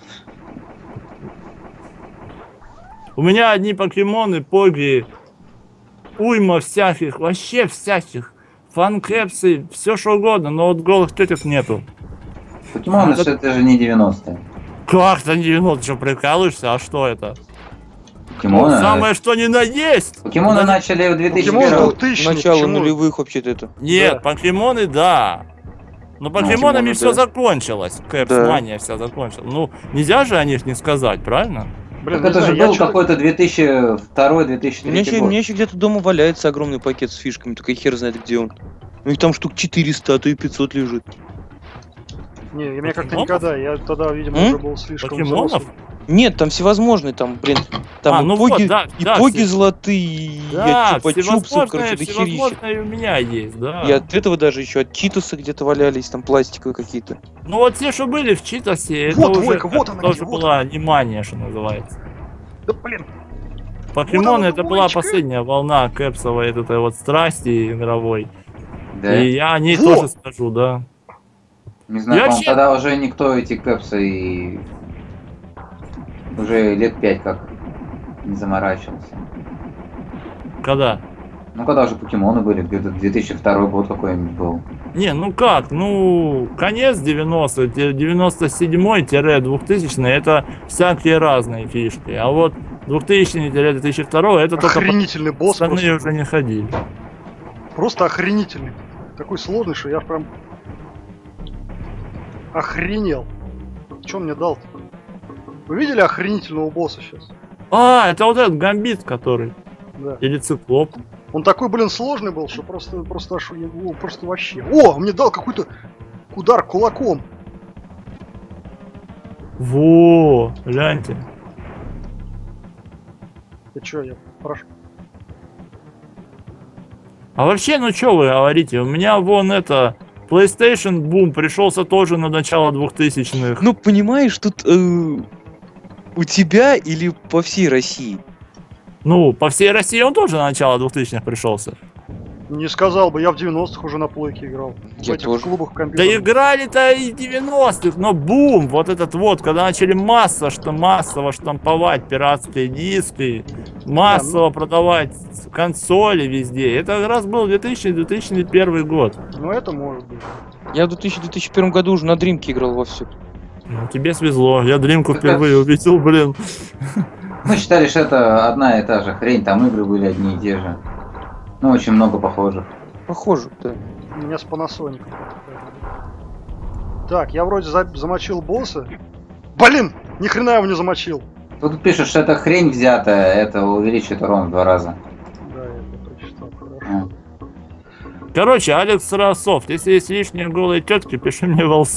У меня одни покемоны, поги, уйма всяких, вообще всяких. Фан-кэпсы, все что угодно, но вот голых тетек нету. Покемоны, это же не 90-е. Как-то не, ну, ты что, прикалываешься? А что это? Покемоны? Самое что ни на есть! Покемоны Да, начали в 2001 Покемон 2000, Начало почему? нулевых вообще-то это. Нет, Да. покемоны, да. Но покемонами покемоны, все да. закончилось. Кэпс-мания вся закончилась. Ну, нельзя же о них не сказать, правильно? Блин, Так не это же знаю, я был чё-то- какой-то 2002-2003 У меня год. еще где-то дома валяется огромный пакет с фишками, только хер знает где он. Ну их там штук 400, а то и 500 лежит. Не, я меня как-то Покемонов? никогда, я тогда, видимо, М? уже был слишком Покемонов? взрослый. Нет, там всевозможные, там, блин, там А, и ну боги, вот, да, и да, боги все- золотые, и Да, от чупа-чупсов, короче, до херища. всевозможные у меня есть, да. И от этого даже еще от читоса где-то валялись, там пластиковые какие-то. Ну вот те, что были в Читосе, это Вот уже двойка, вот это она тоже где, вот была внимание, что называется. Да блин, Покемоны она, это была двоечка. последняя волна кэпсовой этой вот страсти игровой. Да? И я о ней Во! тоже скажу, да. Не знаю, Я по-моему, вообще- тогда уже никто эти кэпсы и уже лет 5 как не заморачивался. Когда? Ну, когда уже покемоны были, где-то 2002 год какой-нибудь был. Не, ну как, ну, конец 90-х, 97-2000 это всякие разные фишки. А вот 2000-2002 это только охренительный босс, остальные просто, уже не ходили. просто охренительный. Такой сложный, что я прям охренел. Что он мне дал-то? Вы видели охренительного босса сейчас? А, это вот этот гамбит, который. Да. Или циклоп. Он такой, блин, сложный был, что просто аж, просто вообще. О, он мне дал какой-то удар кулаком. Во, гляньте. Ты чё, я прошу. А вообще, ну что вы говорите, у меня вон это... PlayStation бум пришелся тоже на начало 2000-х. Ну, понимаешь, тут у тебя или по всей России? Ну, по всей России он тоже на начало 2000-х пришелся. Не сказал бы, я в 90-х уже на плойке играл. В Я этих тоже. клубах Да компьютерных. играли-то и 90-х, но бум, вот этот вот, когда начали массово штамповать пиратские диски, массово продавать консоли везде. Это как раз был 2000-2001 год. Ну это может быть. Я в 2000-2001 году уже на Дримке играл во все. Ну, тебе свезло, я Дримку впервые увидел, блин. Мы считали, что это одна и та же хрень, там игры были одни и те же. Ну, очень много похожих. Похоже, да. У меня с Panasonic. Так, я вроде замочил босса. Блин! Ни хрена его не замочил. Тут пишут, что это хрень взятая, это увеличит урон в 2 раза. Да, я это прочитал, хорошо. Короче, Алекс Рософт, если есть лишние голые тетки, пиши мне в ЛС.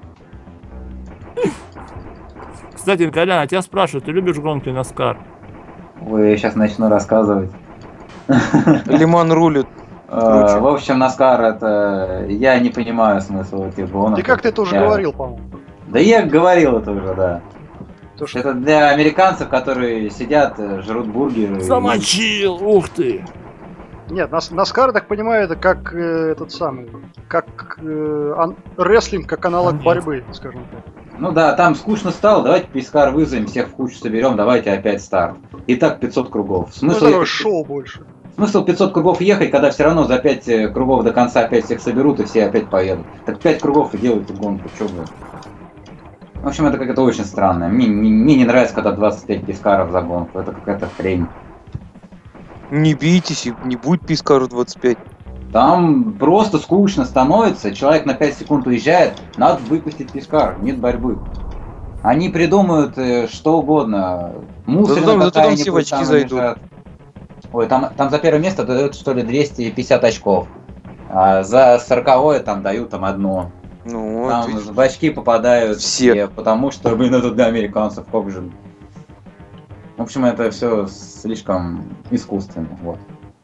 Кстати, Колян, а тебя спрашивают, ты любишь гонки на Скар? Ой, я сейчас начну рассказывать. Лиман рулит. Круче. В общем, Наскар это... Я не понимаю смысла этих гонок. Ты как-то это уже Я- говорил, по-моему. Да я говорил это уже, да. То, что... Это для американцев, которые сидят, жрут бургеры. Замочил, ух ты. Нет, Наскар, так понимаю, это как этот самый, как рестлинг, как аналог Нет. борьбы, скажем так. Ну да, там скучно стало, давайте Пискар вызовем, всех в кучу соберем, давайте опять старт. И так 500 кругов. Ну, Смысл, это такое ехать- шоу больше. смысл 500 кругов ехать, когда все равно за 5 кругов до конца опять всех соберут и все опять поедут. Так 5 кругов и делайте гонку, чё вы. В общем, это какая-то очень странное. Мне не нравится, когда 25 Пискаров за гонку, это какая-то хрень. Не бийтесь, и не будет Пискару 25. Там просто скучно становится, человек на 5 секунд уезжает, надо выпустить Пискар, нет борьбы. Они придумают что угодно. Мусорина Зато там какая-нибудь все в очки там зайдут. лежат. Ой, там за первое место дают что ли 250 очков. А за 40-е там дают там одно. Ну, вот, Там видишь. в очки попадают Все. потому что, блин, это для американцев, как же. В общем, это все слишком искусственно. Вот.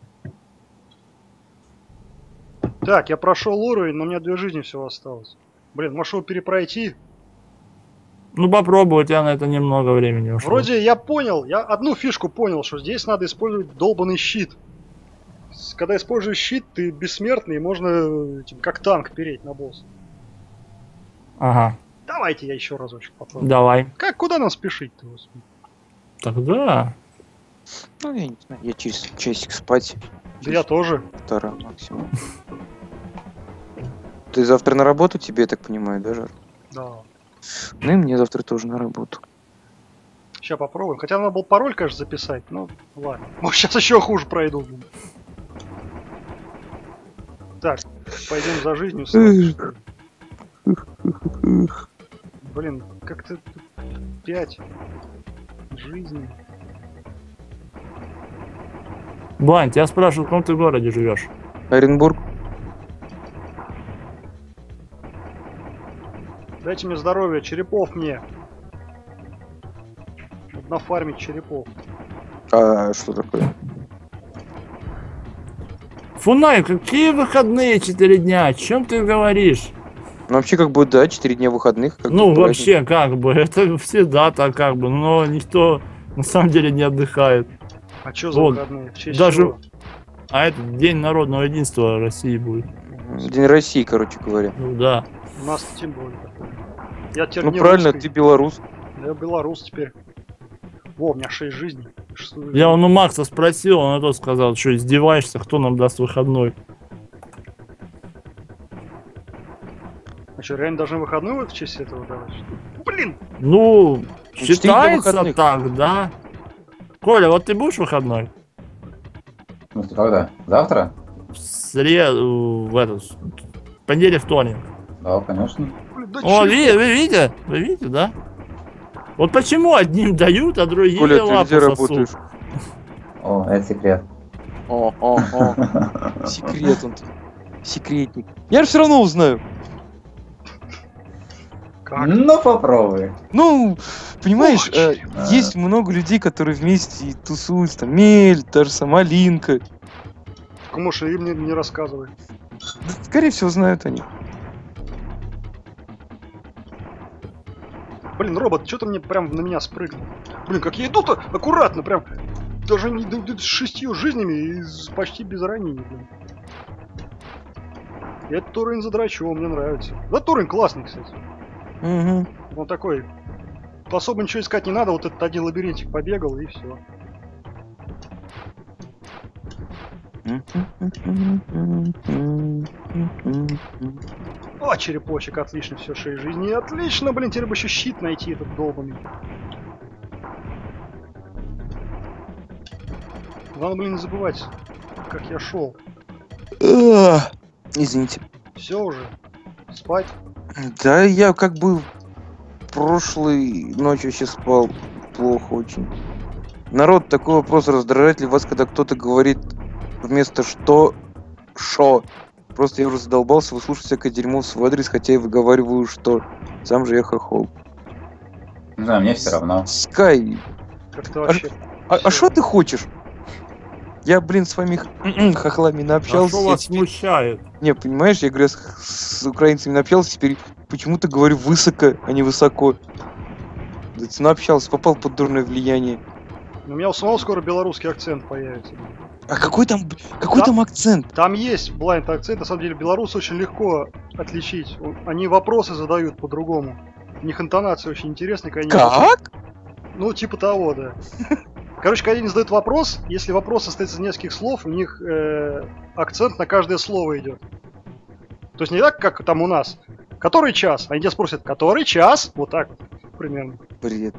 Так, я прошел уровень, но у меня 2 жизни всего осталось. Блин, может его перепройти? Ну попробуй, у тебя на это немного времени ушло. Вроде я понял, я одну фишку понял, что здесь надо использовать долбанный щит. Когда используешь щит, ты бессмертный, и можно типа, как танк переть на босса. Ага, Давайте я еще разочек попробую. давай. Куда нам спешить-то? Господи? Тогда... Ну, я не знаю, я через часик спать. Да я тоже. Полтора максимум. Ты завтра на работу тебе, я так понимаю, да, Жар? Да. Ну и мне завтра тоже на работу. Сейчас попробуем. Хотя надо был пароль, конечно, записать. Ну, ладно. Может, сейчас еще хуже пройду. Блин. Так, пойдем за жизнью сразу, что ли. Блин, как-то 5 жизней. Блань, тебя спрашивают, в каком ты городе живешь? Оренбург? Дайте мне здоровья, черепов мне. Надо нафармить черепов. А что такое? Фунай, какие выходные 4 дня? О чем ты говоришь? Ну вообще как бы да, 4 дня выходных. Как Ну бы, вообще как бы, это всегда так как бы, но никто на самом деле не отдыхает. А чё за Вот, выходные? В честь даже- чего? А это День народного единства России будет. День России, короче говоря. Ну да. У нас тем более такое. Я теперь Ну не правильно, русский. ты белорус. Я белорус теперь. Во, у меня 6 жизней. Шестую Я жизнь. вон у Макса спросил, он и тот сказал, что издеваешься, кто нам даст выходной. А что, реально должны выходной вот в честь этого давать? что ли? Блин! Ну, 4 считается выходных. так, да. Коля, вот ты будешь выходной? В смысле, когда? Завтра? В среду, в этот, понедельник, вторник. Да, конечно. Блин, да О, чё? вы видите, да? Вот почему одним дают, а другие Коля, ты лапу где сосут? работаешь? О, это секрет. О. Секрет он. Секретник. Я же все равно узнаю. Как? Ну, попробуй. Ну, понимаешь, Ох, есть много людей, которые вместе и тусуются. Там Мель, та же сама Линка. Кому же им не рассказывай. Да, скорее всего, знают они. Блин, робот, что-то мне прям на меня спрыгнул. Блин, как я иду-то аккуратно, прям даже не с 6 жизнями и почти без ранений, блин. Этот уровень задрачу, мне нравится. Этот уровень классный, кстати. Угу. Он такой. Особо ничего искать не надо, вот этот один лабиринтик побегал и все. О, черепочек, отлично, все 6 жизней. Отлично, блин, теперь бы еще щит найти этот долбанный. Главное, блин, не забывать, как я шел. Извините. Все уже. Спать. Да, я как бы прошлой ночью вообще спал плохо очень. Народ, такой вопрос: раздражает ли вас, когда кто-то говорит вместо что шо? Просто я уже задолбался выслушать всякое дерьмо в свой адрес, хотя и выговариваю что. Сам же я хохол. Не знаю, мне все равно. Скай, Как-то вообще. а что ты хочешь? Я, блин, с вами хохлами А наобщался. что я вас теперь- смущает? Не, понимаешь, я говорю, с украинцами наобщался, теперь почему-то говорю высоко, а не высоко. Да ты наобщался, попал под дурное влияние. У меня у самого скоро белорусский акцент появится. А какой там Да. акцент? Там есть blind акцент, на самом деле белорус очень легко отличить. Они вопросы задают по-другому. У них интонация очень интересная. Когда они Как? Ну, типа того, да. Короче, когда они задают вопрос, если вопрос состоит из нескольких слов, у них акцент на каждое слово идет. То есть не так, как там у нас. Который час? Они тебя спросят, который час? Вот так вот, примерно. Бред.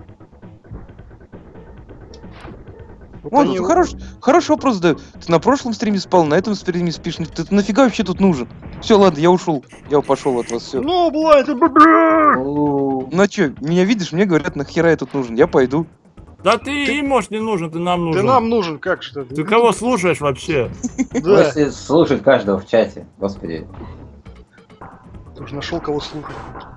Вот Вон, они- тут хороший вопрос задают. Ты на прошлом стриме спал, на этом стриме спишь. Ты нафига вообще тут нужен? Все, ладно, я ушел. Я пошел от вас, все. Ну, блядь, Ну а чё, меня видишь, мне говорят, нахера я тут нужен? Я пойду. Да ты им, может, не нужен, ты нам нужен. ты нам нужен, как что? Ты кого слушаешь вообще? Да, Если слушать каждого в чате, господи. ты уже нашел кого слушать.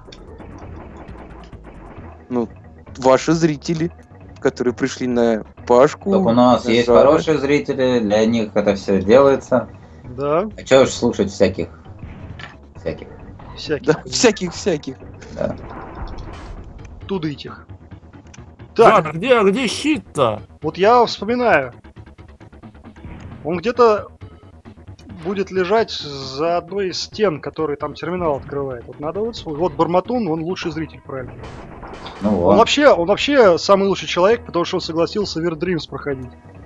Ну, ваши зрители, которые пришли на Пашку. Только у нас на есть Жара. хорошие зрители, для них это все делается. Да, А чё уж слушать всяких. всяких. Да, всяких. Да. тудыть их. Так, Так, где щит-то? вот я вспоминаю. Он где-то будет лежать за одной из стен, который там терминал открывает. Вот надо вот свой. Вот Барматун, он лучший зритель, правильно. Ну Он вот. вообще самый лучший человек, потому что он согласился Weird Dreams проходить.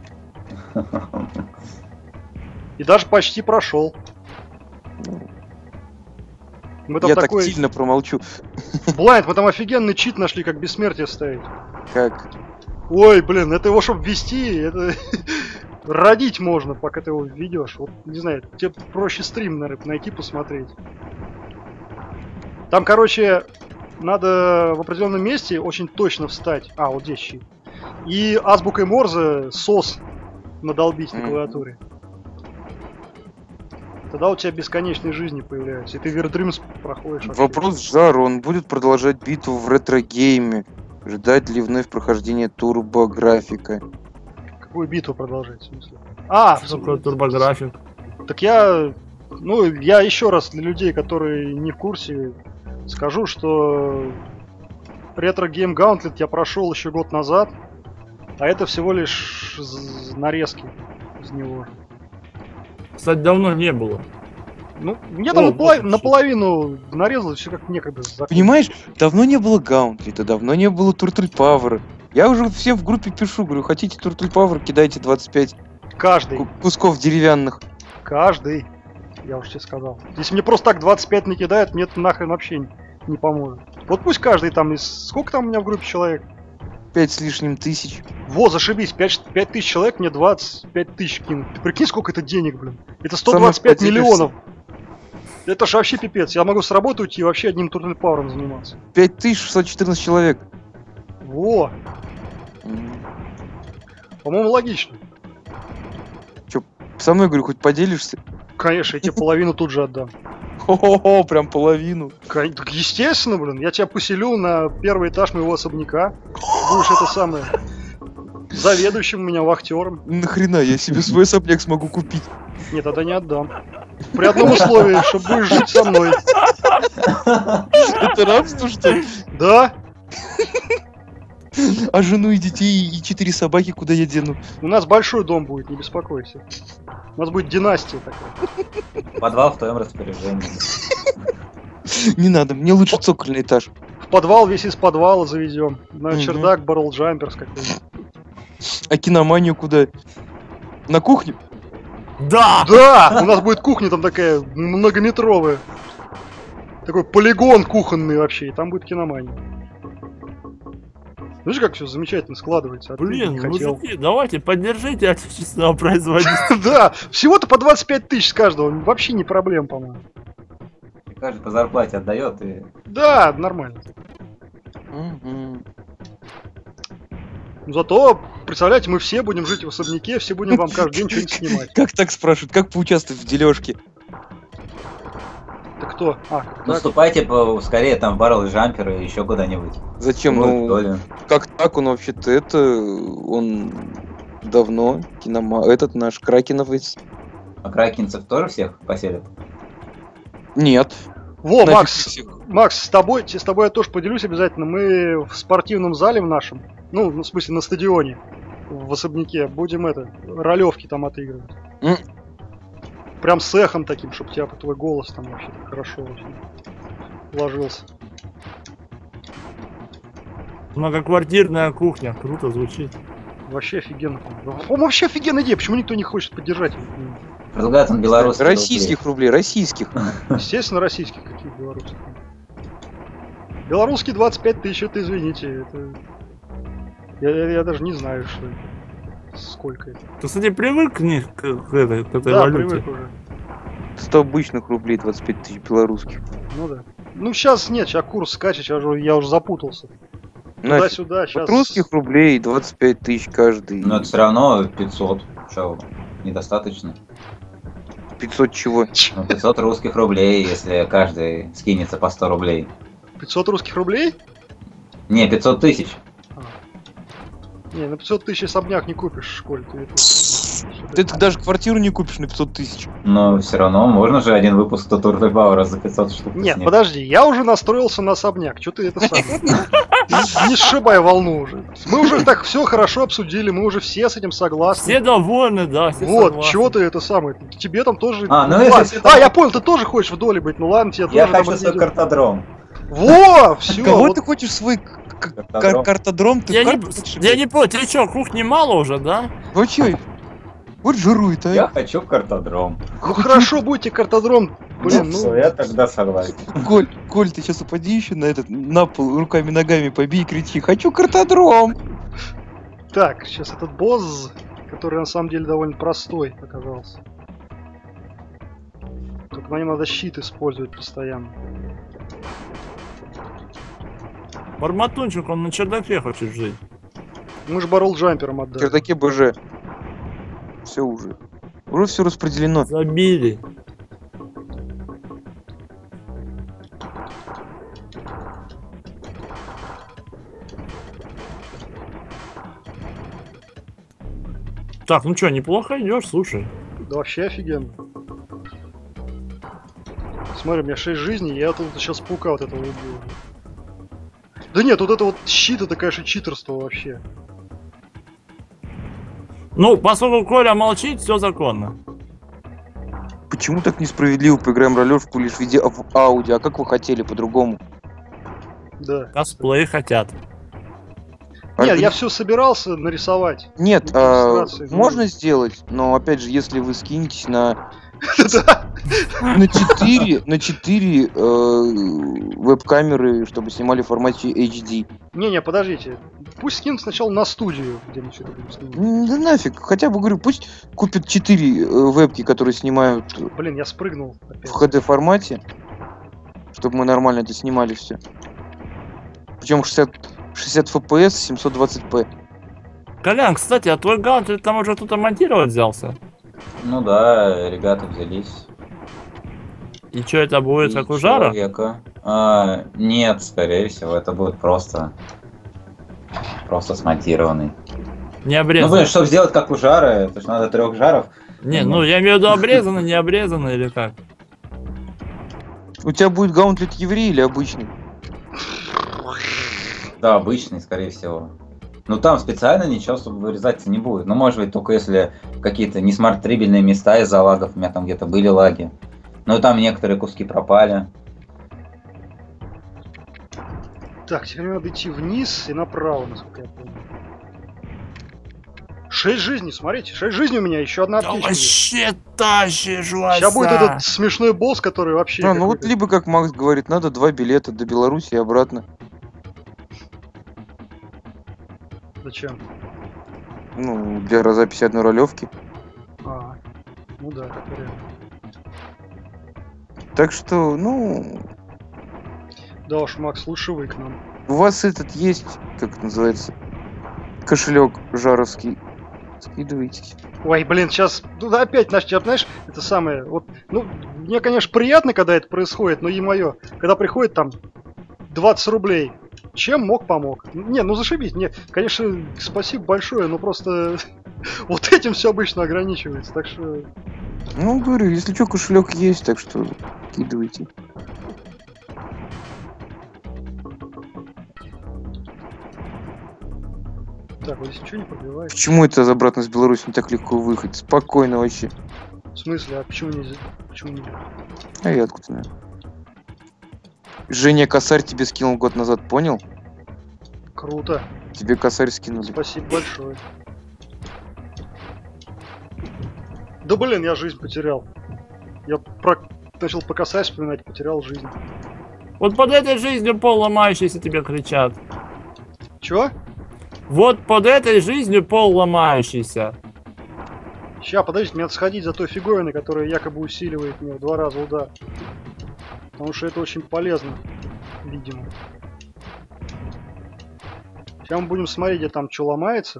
И даже почти прошел. Мы там Я такой... тактильно промолчу. Блайнд, мы там офигенный чит нашли, как бессмертие ставить. Как? Ой, блин, это его чтобы ввести, это... Родить можно, пока ты его введешь. Вот, не знаю, тебе проще стрим, наверное, найти, посмотреть. Там, короче, надо в определенном месте очень точно встать. А, вот здесь щит. И азбукой Морзе сос надолбить на клавиатуре. Тогда у тебя бесконечные жизни появляются, и ты Weird Dreams проходишь. вообще. Вопрос Жару. Он будет продолжать битву в ретро-гейме? Ждать ли вновь прохождения турбографика? Какую битву продолжать, в смысле? А, Что такое турбографик? так я... Ну, я еще раз для людей, которые не в курсе, скажу, что Retro Game Gauntlet я прошел еще год назад, а это всего лишь нарезки из него же. Кстати, давно не было. Ну, мне там О, вот вообще. наполовину нарезал, все как некогда. Понимаешь, давно не было Гаунтлета, давно не было Turtle Power. Я уже всем в группе пишу, говорю, хотите Turtle Power, кидайте 25 Каждый. кусков деревянных. Каждый. Я уж тебе сказал. Если мне просто так 25 накидают, мне это нахрен вообще не поможет. Вот пусть каждый там из... Сколько там у меня в группе человек? 5 с лишним тысяч. Во, зашибись, 5 тысяч человек, мне 25 тысяч кинут. Ты прикинь, сколько это денег, блин. Это 125 Сама миллионов. Это ж вообще пипец. Я могу с работы уйти и вообще одним Turtle Power заниматься. 5614 человек. Во, по-моему, логично. Со мной, говорю, хоть поделишься? Конечно, я тебе половину тут же отдам. Хо-хо-хо, прям половину. Так естественно, блин, я тебя поселю на первый этаж моего особняка. Будешь это самое... Заведующим у меня вахтером. Нахрена, я себе свой особняк смогу купить. Нет, тогда не отдам. При одном условии, что будешь жить со мной. Это рабство, что ли? Да, А жену и детей и 4 собаки куда я дену? у нас большой дом будет, не беспокойся. У нас будет династия такая. Подвал в твоем распоряжении. Не надо, мне лучше цокольный этаж. В подвал весь из подвала завезем. На Мгм. чердак Баррел Джамперс какой-нибудь. А киноманию куда? На кухню? Да! Да! У нас будет кухня там такая многометровая. Такой полигон кухонный вообще, и там будет киномания. Знаешь, как все замечательно складывается? А ты Блин, не хотел. мужики, давайте поддержите отечественного производителя. Да, всего-то по 25 тысяч с каждого. Вообще не проблем, по-моему. Каждый по зарплате отдает и... Да, нормально. Мгм. Зато, представляете, мы все будем жить в особняке, все будем вам каждый день что-нибудь снимать. Как так спрашивают? Как поучаствовать в дележке? Ты кто? А, Ну, так. вступайте скорее там в Barrel Jumper и еще куда-нибудь. Зачем? Может, Ну, долю. как так? Он вообще-то это... Он давно этот наш Кракеновец. А кракенцев тоже всех поселят? Нет. Во, нафиг Макс, всех. Макс, с тобой я тоже поделюсь обязательно. Мы в спортивном зале в нашем, ну, в смысле, на стадионе, в особняке, будем ролевки там отыгрывать. М. Прям с эхом таким, чтобы у тебя твой голос там вообще так хорошо очень ложился. Многоквартирная кухня, круто звучит. Вообще офигенно. По-моему, вообще офигенная идея. Почему никто не хочет поддержать ее? Предлагают он белорусский. Российских рублей, российских. Естественно, российских, какие белорусские. Белорусские 25 тысяч, это извините, это... Я даже не знаю, что это. Сколько это. Ты, кстати, привык к этой Да, валюте? привык уже. 100 обычных рублей, 25 тысяч белорусских. Ну да. Ну сейчас нет, сейчас курс скачет, я уже запутался. Нафиг. Туда-сюда, сейчас... От русских рублей 25 тысяч каждый. Но это все равно 500. Что, недостаточно? 500 чего? Ну, 500 русских рублей, если каждый скинется по 100 рублей. 500 русских рублей? Не, 500 тысяч. Не, на 500 тысяч особняк не купишь в школе. Ты это... Ты даже квартиру не купишь на 500 тысяч. Но все равно можно же один выпуск Total Power за 500 штук. Нет, снять. подожди, я уже настроился на особняк. Что ты это сам? Не сшибай волну уже. Мы уже так все хорошо обсудили, мы уже все с этим согласны. Все довольны, да, все Вот, согласны. чего ты это самое? Тебе там тоже... А, ну ладно. если все там- я понял, ты тоже хочешь в доле быть. Ну ладно, тебе Я тоже там хочу свой отведём. картодром. Во, все. Кого ты хочешь свой Картодром. картодром? Ты Я в не, карту хочешь я играть? не понял, тебе что, кухни мало уже, да? Ну чё? Вот жирует, а? Я хочу картодром. Ну хорошо, будете картодром. Блин, Всё, ну... я тогда согласен. Коль, ты сейчас упади еще на пол, руками-ногами побей и кричи: «Хочу картодром!» Так, сейчас этот босс, который на самом деле довольно простой оказался. Только на нем надо щит использовать постоянно. Барматунчик, он на чердаке хочет жить. Мы же баррел джампером В отдали. чердаке БЖ. Все уже. Уже все распределено. Забили. Так, ну что, неплохо идешь, слушай. Да вообще офигенно. Смотри, у меня 6 жизней, я тут сейчас паука вот этого убил. Да нет, вот это вот щит, это, конечно, читерство вообще. Ну, поскольку Коля молчит, все законно. Почему так несправедливо поиграем ролевку лишь в виде аудио? А как вы хотели по-другому? Да. Косплей хотят. Нет, я все собирался нарисовать. Нет, иллюстрации, ну. можно сделать, но опять же, если вы скинетесь на Да. 4 веб-камеры, чтобы снимали в формате HD. Не-не, подождите. Пусть скинут сначала на студию, где мы все это будем снимать. Да нафиг, хотя бы говорю, пусть купят 4 вебки, которые снимают Блин, я спрыгнул опять. в HD формате, чтобы мы нормально это снимали все. Причем 60 FPS, 720p. Колян, кстати, а твой гаунтлет там уже кто-то монтировать взялся? Ну да, ребята взялись. И что это будет, И как у Жара? человека. Нет, скорее всего, это будет просто смонтированный. Не Ну, обрезанный. блин, чтобы сделать как у Жара, это же надо 3 жаров. Не, ну я имею в виду обрезанный, не обрезанный или как? У тебя будет гаунтлет еврей или обычный? Да, обычный, скорее всего. Ну там специально ничего особо вырезаться не будет. Ну, может быть, только если какие-то несмартрибельные места из-за лагов. У меня там где-то были лаги. Но там некоторые куски пропали. Так, теперь надо идти вниз и направо, насколько я помню. 6 жизней, смотрите, 6 жизней у меня, еще одна Да аптечка есть. вообще тащишь, Вася! Сейчас будет этот смешной босс, который вообще... А, ну вот какой-то- либо, как Макс говорит, надо 2 билета до Беларуси и обратно. Зачем? Ну, для записи одной ролевки. А, ну да, как вариант. Так что, ну, Да уж, Макс, лучше вы к нам. у вас этот есть, как это называется, кошелек жаровский. Скидывайте. Ой, блин, сейчас туда опять, знаешь, это самое, вот, ну, мне, конечно, приятно, когда это происходит, но е-мое, когда приходит там 20 рублей, чем мог, помог. Не, ну зашибись, мне, конечно, спасибо большое, но просто вот этим все обычно ограничивается, так что... Ну, говорю, если что, кошелек есть, так что скидывайте. Так, вот здесь ничего не пробивает. Почему это обратно с Беларуси не так легко выехать? Спокойно вообще. В смысле, а почему нельзя? Почему не? А я откуда знаю? Женя косарь тебе скинул год назад, понял? Круто, Тебе косарь скинули. спасибо большое. Да блин, я жизнь потерял. Я начал по косарь вспоминать, потерял жизнь. Вот под этой жизнью пол ломающийся тебе кричат. Чё? Вот под этой жизнью пол ломающийся. Ща, подождите, мне надо сходить за той фиговиной, которая якобы усиливает мне в 2 раза удар. Потому что это очень полезно, видимо. Сейчас мы будем смотреть, где там что ломается.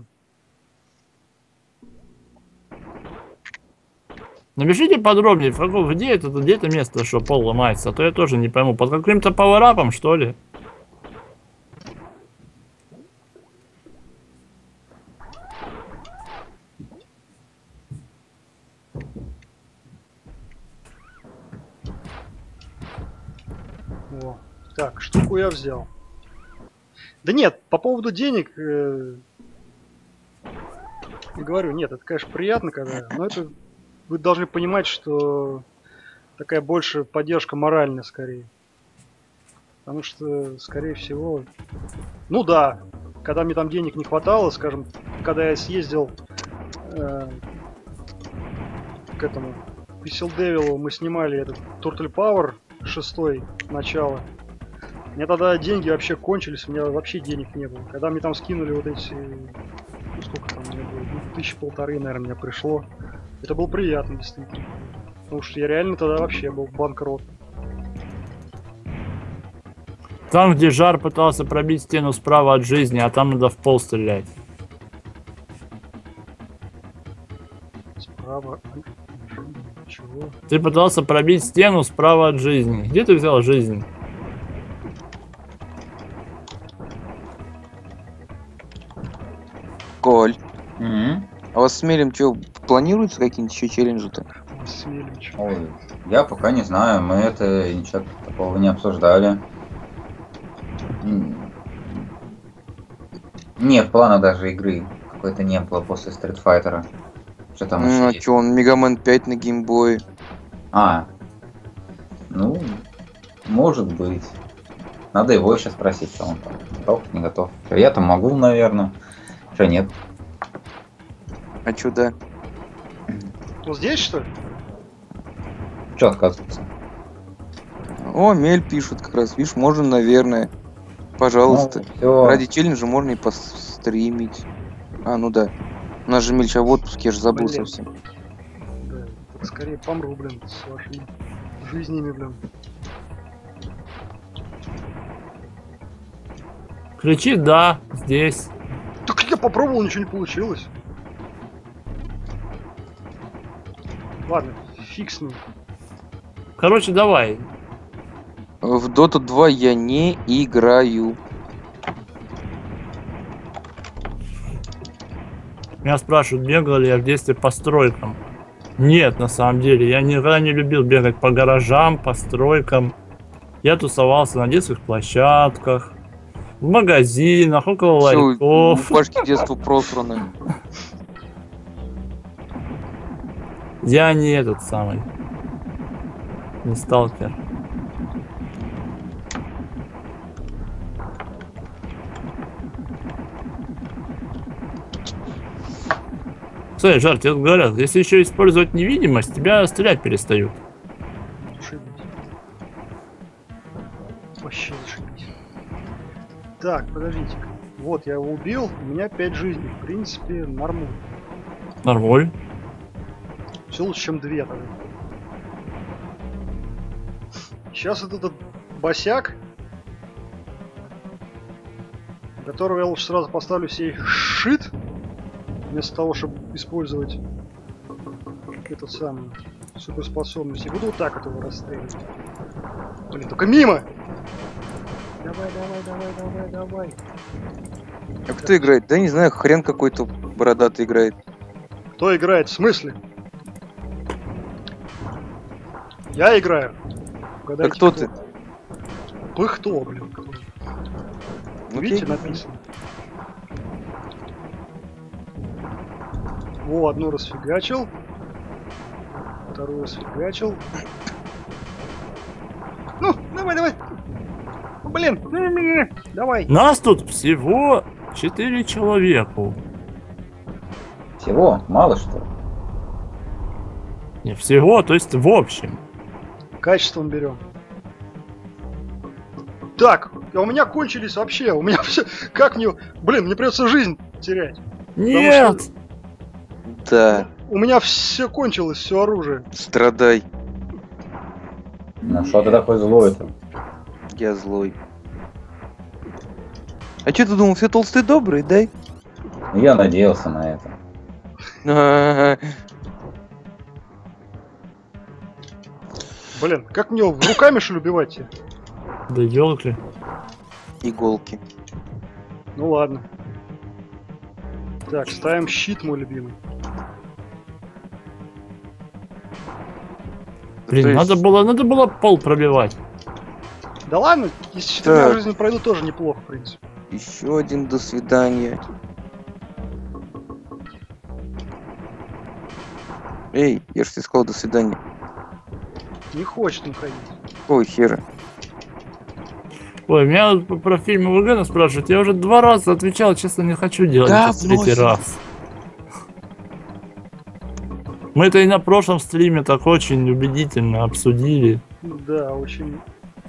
Напишите подробнее, где это место, что пол ломается, а то я тоже не пойму. Под каким-то пауэрапом, что ли? Так, штуку я взял. Да нет, по поводу денег... я говорю, нет, это, конечно, приятно, когда... Но это... Вы должны понимать, что... Такая больше поддержка моральная, скорее. Потому что, скорее всего... Ну да, когда мне там денег не хватало, скажем, когда я съездил к этому Pixel Devil, мы снимали этот Turtle Power 6 начало. У меня тогда деньги вообще кончились, у меня вообще денег не было. Когда мне там скинули вот эти... Ну, сколько там у меня было? 1500, наверное, мне пришло. Это было приятно, действительно. Потому что я реально тогда вообще был банкрот. Там, где Жар пытался пробить стену справа от жизни, а там надо в пол стрелять. Справа... Чего? Ты пытался пробить стену справа от жизни. Где ты взял жизнь? Коль, Мгм. а у вас с Мелем что, планируются какие-нибудь еще челленджи-то? Смелич. Ой, я пока не знаю, мы это ничего такого не обсуждали. Не, в планах даже игры какой-то не было после Street Fighter. Что там еще А есть? что, он Мегамен 5 на геймбое. А, ну, может быть. Надо его еще спросить, что он там готов, не готов. Я-то могу, наверное. Что нет? А что, да? Вот здесь, что ли? Что отказываться? О, Мель пишут как раз. Видишь, можно, наверное. Пожалуйста. Все. Ради челленджа можно и постримить. А, ну да. У нас же Мель сейчас в отпуске, я же забыл Блин. совсем. Да, так скорее помру, блин, с вашими жизнями, блин. Кричи «да» здесь. Так я попробовал, ничего не получилось. Ладно, фиг с ним. Короче, давай. В Dota 2 я не играю. Меня спрашивают, бегал ли я в детстве по стройкам. Нет, на самом деле, я никогда не любил бегать по гаражам, по стройкам. Я тусовался на детских площадках, в магазинах, около Всё, у ларьков. Пашки детство просрано. Я не этот самый. Не сталкер. Слушай, Жар, тебе говорят, если еще использовать невидимость, тебя стрелять перестают. Зашибись. Вообще зашибись. Так, подождите-ка. Вот, я его убил, у меня 5 жизней. В принципе, нормально. Нормуль. Все лучше, чем 2 тогда. Сейчас вот этот босяк, которого я лучше сразу поставлю сей шит, вместо того, чтобы использовать этот самый суперспособность. И буду вот так вот его расстреливать. Блин, только мимо! Давай, давай, давай, давай, давай. А кто играет? Да не знаю, хрен какой-то бородатый играет. Кто играет? В смысле? Я играю. Угадайте, кто ты? Вы кто, блин? Кто? Ну, Видите, окей. написано. Во, одну расфигачил. Вторую расфигачил. Ну, давай, давай. Ну, блин. Давай. Нас тут всего 4 человека. Всего? Мало что ли? Не всего, то есть в общем. Качеством берем. Так, а у меня кончились вообще. У меня все. Как мне. Блин, мне придется жизнь терять. Нет! Да, У меня все кончилось, все оружие. страдай. Ну что ты такой злой-то? Я злой. А что ты думал, все толстые добрые, да? Я надеялся на это. Блин, как мне руками что ли убивать? Да елки. Иголки. Ну ладно. Так, ставим щит, мой любимый. Блин, То есть- надо было пол пробивать. Да ладно, если 4 Так. жизни пройду, тоже неплохо, в принципе. Еще один до свидания. Эй, я же тебе сказал до свидания. Не хочет он ходить. Ой, хера. Ой, меня вот про фильм Евгена спрашивают. Я уже 2 раза отвечал, честно, не хочу делать Да, это в 3-й брось. раз. Мы это и на прошлом стриме так очень убедительно обсудили. Да, очень...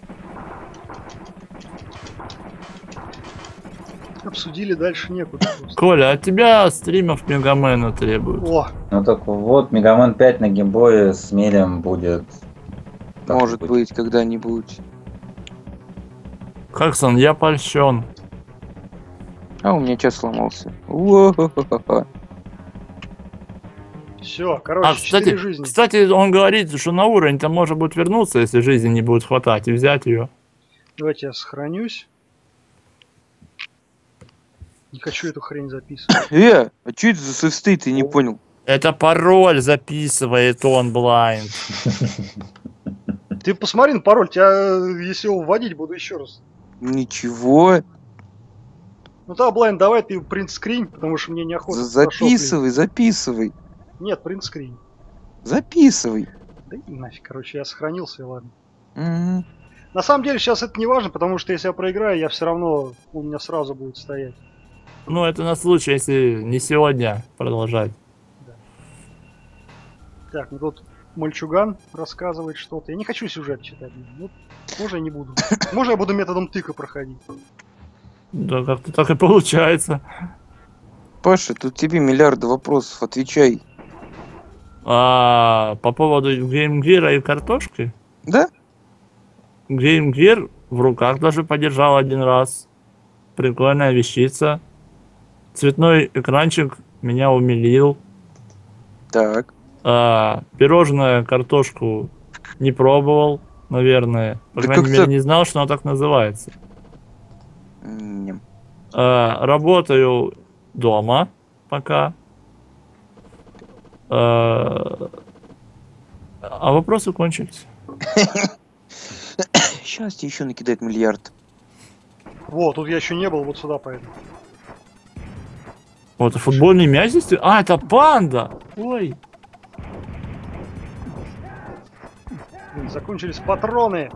Обсудили, дальше некуда просто. Коля, от тебя стримов Мегамена требуют. О, Ну так вот, Мегамен 5 на геймбое с Мелем будет. Может быть, когда-нибудь. Хаксон, я польщен. А у меня час сломался. Уа-ха-ха-ха. все, короче, А, 4 жизни. кстати, он говорит, что на уровень-то может будет вернуться, если жизни не будет хватать, и взять ее. Давайте я сохранюсь. Не хочу эту хрень записывать. А что это за сейф-стейт, я не понял. Это пароль записывает он, Блайнд. Ты посмотри на пароль, тебя, если его вводить, буду еще раз. Ничего. Ну да, Блайн, давай ты принт-скрин, потому что мне неохота. Записывай, записывай. Нет, принт-скрин. Записывай. Да и нафиг, короче, я сохранился, и ладно. Мгм. На самом деле сейчас это не важно, потому что если я проиграю, я все равно, у меня сразу будет стоять. Ну, это на случай, если не сегодня продолжать. Так, ну тут мальчуган рассказывает что-то. Я не хочу сюжет читать. Ну, можно я не буду. Можно я буду методом тыка проходить. Да, как-то так и получается. Паша, тут тебе миллиарды вопросов, отвечай. А по поводу геймгира и картошки? Да? Геймгир в руках даже подержал 1 раз. Прикольная вещица. Цветной экранчик меня умилил. Так. Пирожное картошку не пробовал, наверное. По Да крайней как-то- мере, не знал, что она так называется. Ням. Работаю дома пока. А вопросы кончились. Сейчас тебе еще накидает миллиард. Вот, тут я еще не был, вот сюда поеду. Вот, футбольный мяч здесь? А, это панда! Ой. Блин, закончились патроны.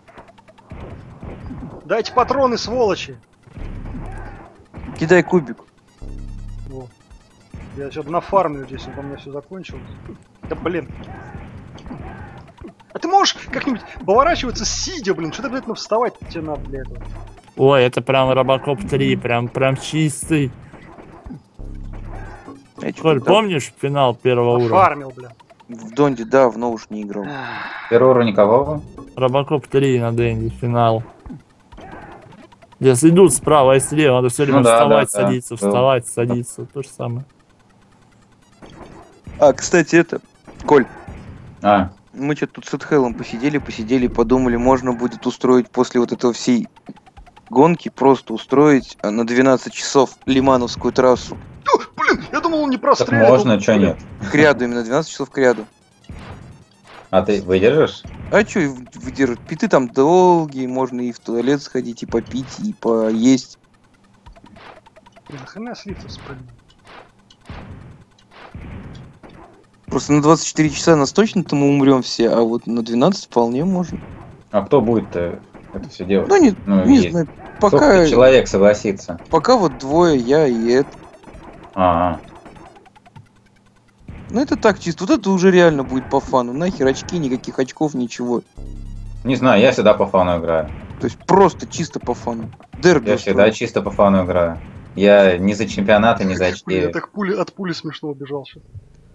Дайте патроны, сволочи. Кидай кубик. Вот. Я сейчас нафармлю здесь, у меня все закончилось. Да блин. А ты можешь как-нибудь поворачиваться сидя, блин? Что ты обязательно вставать тебе надо для этого? Ой, это прям Робокоп 3, прям чистый. Я чё Коль, тогда помнишь финал первого уровня? Нафармил, бля. в Донде давно уж не играл. Первый уровень никого. Робокоп 3 на Денди, финал. Здесь идут справа и слева, надо все время Ну да, вставать, да, да. садиться, вставать, садиться. То же самое. А, кстати, это... Коль, А, мы что-то тут с Эдхеллом посидели, подумали, можно будет устроить после вот этого всей гонки, просто устроить на 12 часов Лимановскую трассу. Блин, я думал, он не так прострелит. можно, чё нет? К ряду, именно 12 часов к ряду. А ты выдержишь? А чё выдержать? Питы там долгие, можно и в туалет сходить, и попить, и поесть. Блин, нахрена я с лифта спрыгнул? Просто на 24 часа нас точно-то мы умрем все, а вот на 12 вполне можно. А кто будет это все делать? Ну, не, Ну, не есть. знаю, Сколько пока, человек согласится? пока вот двое, я и это. А, Ну это так чисто, вот это уже реально будет по фану. Нахер очки, никаких очков, ничего. не знаю, я всегда по фану играю. То есть просто чисто по фану. Дерби Я всегда устроим. чисто по фану играю. Я ни за чемпионаты, ни за Блин, я очки. так от пули смешно убежал сейчас.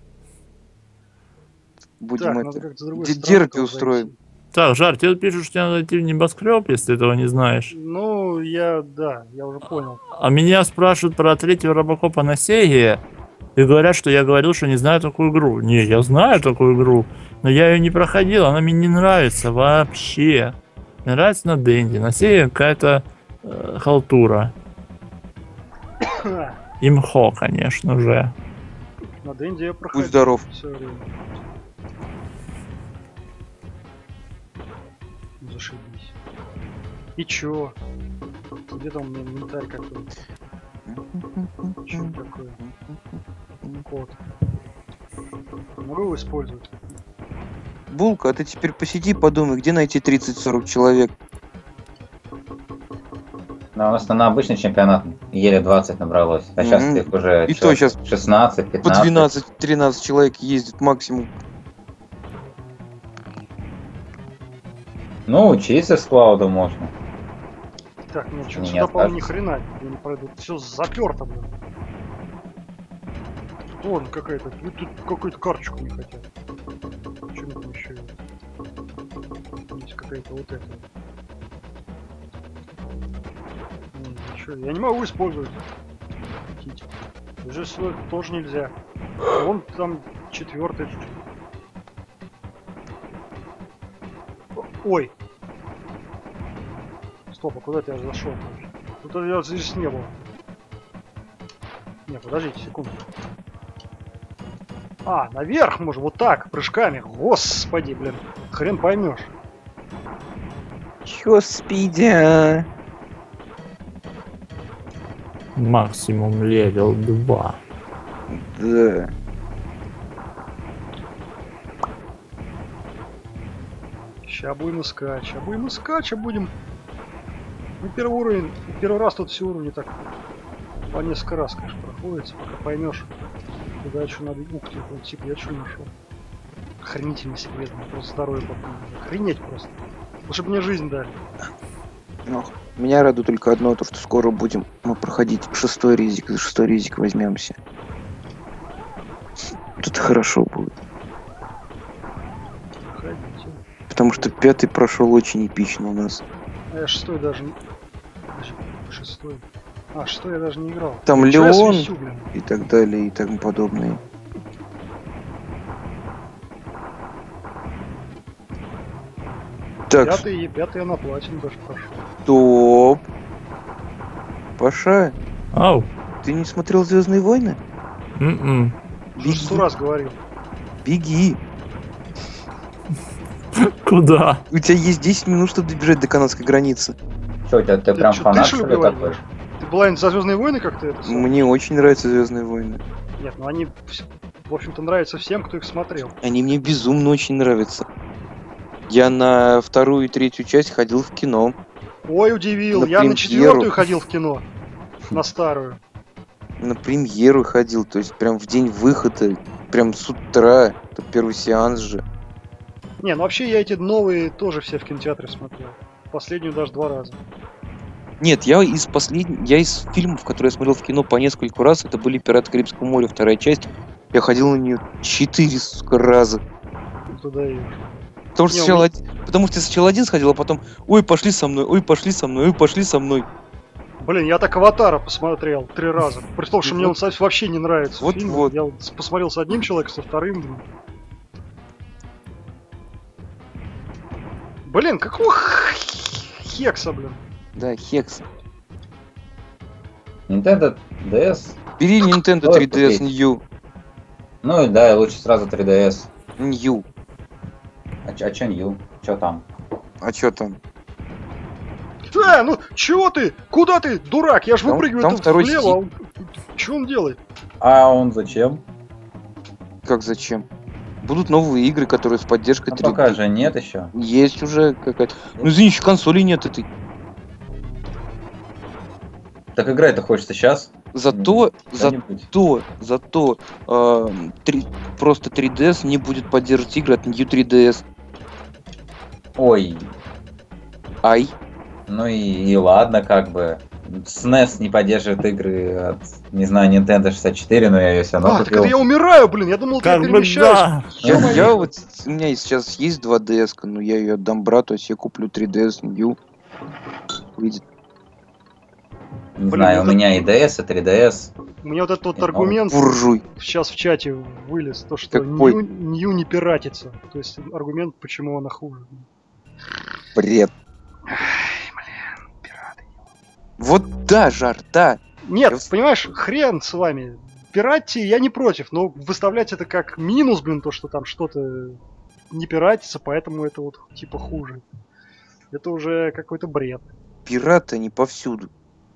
Будем Так, надо это... как-то с другой де- стороны дерби тоже устроим. зайти. Так, Жар, тебе пишут, что тебе надо идти в небоскреб, если ты этого не знаешь. Ну, я уже понял. А меня спрашивают про 3-го Робокопа на Сеге. И говорят, что я говорил, что не знаю такую игру. Не, я знаю такую игру, но я ее не проходил, она мне не нравится вообще. Мне нравится на Денди, на Сеге какая-то халтура. Имхо, конечно же. На Денде я проходил. Будь здоров. Всё время. Зашибись. И чё? Где там у меня инвентарь какой-то? Чё такое? Код. Могу его использовать? Булка, а ты теперь посиди, подумай, где найти 30-40 человек. Ну, у нас на обычный чемпионат еле 20 набралось. А сейчас Мгм. их уже И то щас 16, По 15. 12-13 человек ездит максимум. Ну, учиться с Клаудом можно. Так, нет, что-то Не сюда, по-моему, ни откажется. хрена я не пройду. Все заперто, блин. Вон какая-то. Тут какую-то карточку не хотят. Почему там еще есть какая-то вот эта. Ничего, я не могу использовать. Кить. Уже сюда тоже нельзя. Вон там 4-й. Ой. Стоп, а куда ты зашел? Тут я здесь не был. Не, подождите секунду. А, наверх можно, вот так, прыжками. Господи, блин. Хрен поймешь. Чё, спидя? Максимум левел 2. Да. Ща будем искать, ща будем искать, ща будем. Ну, первый уровень, первый раз тут все уровни так по несколько раз, конечно, проходится, пока поймешь, куда что надо. Ух ты, вот типа я что нашел? Охренительный секрет, мне просто здоровье попало. Охренеть просто. Лучше бы мне жизнь дали. Ну, меня радует только одно, то что скоро будем мы проходить 6-й ризик, за 6-й ризик возьмемся. Тут хорошо будет. Ходите. Потому что 5-й прошел очень эпично у нас. А я 6-й даже не... Подожди, 6-й. А, 6-й я даже не играл. Там Чё я Леон свищу, блин? и так далее и тому подобное. Так, Пятый я на платину даже прошел. стоп. Паша, Ау. ты не смотрел «Звездные войны»? М-м. Уже 100 раз говорил. Беги. Куда? У тебя есть 10 минут, чтобы добежать до канадской границы. Что, у тебя ты прям чё, фанат, что ли, что ли, убивать такой? будешь? Ты была за Звездные войны как-то это? самое? Мне очень нравятся «Звездные войны». Нет, ну они, в общем-то, нравятся всем, кто их смотрел. Они мне безумно очень нравятся. Я на 2-ю и 3-ю часть ходил в кино. Ой, удивил. На Я на премьеру. 4-ю ходил в кино. На старую. На премьеру ходил, то есть прям в день выхода, прям с утра. Это первый сеанс же. Не, ну вообще я эти новые тоже все в кинотеатре смотрел. Последнюю даже 2 раза. Нет, я из фильмов, которые я смотрел в кино по нескольку раз, это были «Пираты Карибского моря», 2-я часть. Я ходил на нее 4 раза. Туда и... Потому что, Не, у потому что я сначала один сходил, а потом ой, пошли со мной, ой, пошли со мной, ой, пошли со мной. Блин, я так «Аватара» посмотрел 3 раза. При том, что мне он вообще не нравится. Вот, фильм. вот. Я посмотрел с одним человеком, со вторым. Блин, какого хекса, блин. Да, Хекс. Nintendo DS? Бери Nintendo Ой, 3DS купить. New. Ну и да, лучше сразу 3DS. New. А чё New? Чё там? А чё там? Ну чего ты? Куда ты, дурак? Я ж Там- выпрыгиваю там тут второй влево. стик. А он... Чё он делает? А он зачем? Как зачем? Будут новые игры, которые с поддержкой А 3D. пока же нет еще. Есть уже какая-то. Ну извини, еще консолей нет этой. Так играть-то хочется сейчас. Зато Когда-нибудь. просто 3DS не будет поддерживать игры от New 3DS. Ой, Ай. ну и ладно, как бы. SNES не поддерживает игры от, не знаю, Nintendo 64, но я ее все равно Так купил. это я умираю, блин. Я думал, Как я бы перемещаюсь. да. Ё-моё. Я вот, у меня сейчас есть 2DS, но я ее отдам брату, а себе куплю 3DS New. Выйдет. Не Блин, знаю, у это- меня и DS, и 3DS. Мне вот этот вот Ну, аргумент Буржуй. сейчас в чате вылез, то что Какой? Нью не пиратится. То есть аргумент, почему она хуже. Бред. Вот да, Жар, да. Нет, Я- понимаешь, хрен с вами. Пиратьте я не против, но выставлять это как минус, блин, то, что там что-то не пиратится, поэтому это вот типа хуже. Это уже какой-то бред. пираты, они повсюду.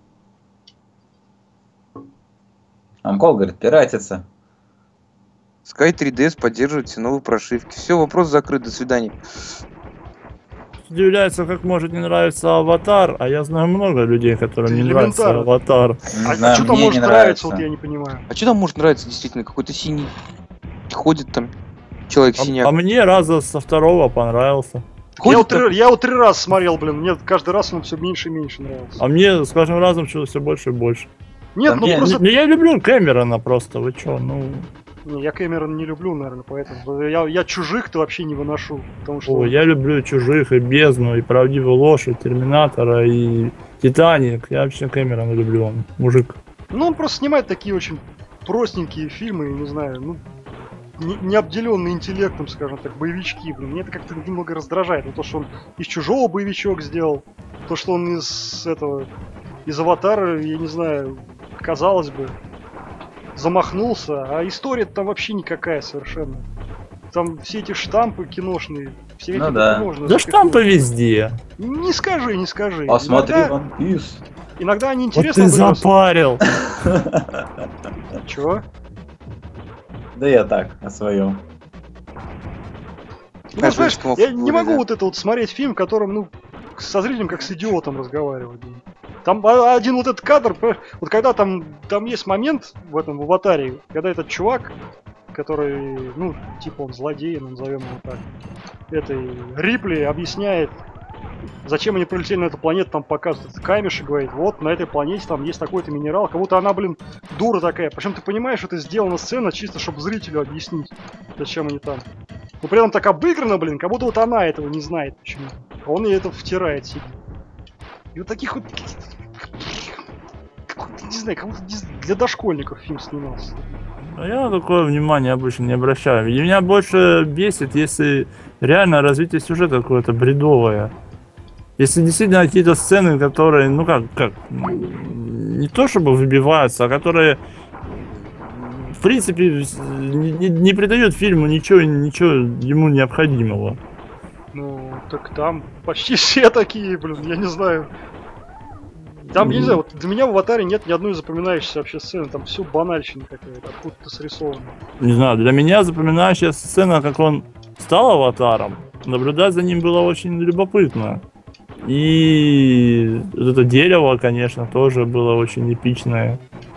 Амкол говорит, пиратится. Sky 3DS поддерживает все новые прошивки. Все, вопрос закрыт, до свидания. Удивляется, как может не нравиться Аватар, а я знаю много людей, которым не нравится Элементарно. Аватар. Не А знаю, что там мне может не нравиться, вот нравится. я не понимаю. А что там может нравиться действительно? Какой-то синий ходит там человек-синяк. А мне раза со второго понравился. Ходит там- Я вот 3 раза смотрел, блин, мне каждый раз он все меньше и меньше нравился. А мне с каждым разом все больше и больше. Нет, да ну мне- просто... Ну, я люблю Кэмерона просто, вы чё, ну... Не, я Кэмерона не люблю, наверное, поэтому. Я чужих-то вообще не выношу, потому что... О, я люблю Чужих и Бездну, и Правдивую ложь, и Терминатора, и Титаник. Я вообще Кэмерона люблю, он мужик. Ну, он просто снимает такие очень простенькие фильмы, не знаю, ну, не обделенные интеллектом, скажем так, боевички, блин. Мне это как-то немного раздражает. Вот то, что он из Чужого боевичок сделал, то, что он из Аватара, я не знаю, казалось бы, замахнулся, а история там вообще никакая совершенно. Там все эти штампы киношные, все Ну эти да. можно Да запихнуть. штампы везде. Не скажи, не скажи. Посмотри Иногда, One Piece. иногда они Вот интересно ты выбрасывают. запарил. Чего? Да я так, о своем. Ну, Каждый знаешь, снова я в не футболе, могу да. вот это вот смотреть фильм, в котором, ну, со зрителем как с идиотом разговаривать. Там один вот этот кадр, вот когда там есть момент в этом в аватаре, когда этот чувак, который, ну, типа он злодей, назовем его так, этой Рипли объясняет, зачем они прилетели на эту планету, там показывают камешек, говорит, вот на этой планете там есть такой-то минерал, как будто она, блин, дура такая. Причем ты понимаешь, что это сделана сцена чисто, чтобы зрителю объяснить, зачем они там. Но при этом так обыграно, блин, как будто вот она этого не знает почему. А он ей это втирает сидит. И вот таких вот... какой-то, не знаю, как будто для дошкольников фильм снимался. А я на такое внимание обычно не обращаю. И меня больше бесит, если реально развитие сюжета какое-то бредовое. Если действительно какие-то сцены, которые, ну как, не то чтобы выбиваются, а которые, в принципе, не придают фильму ничего ему необходимого. Ну, так там почти все такие, блин, я не знаю. Там, я не знаю, вот для меня в аватаре нет ни одной запоминающейся вообще сцены, там все банальщина какая-то, откуда-то срисовано. Не знаю, для меня запоминающаяся сцена, как он стал аватаром, наблюдать за ним было очень любопытно. И вот это дерево, конечно, тоже было очень эпичное.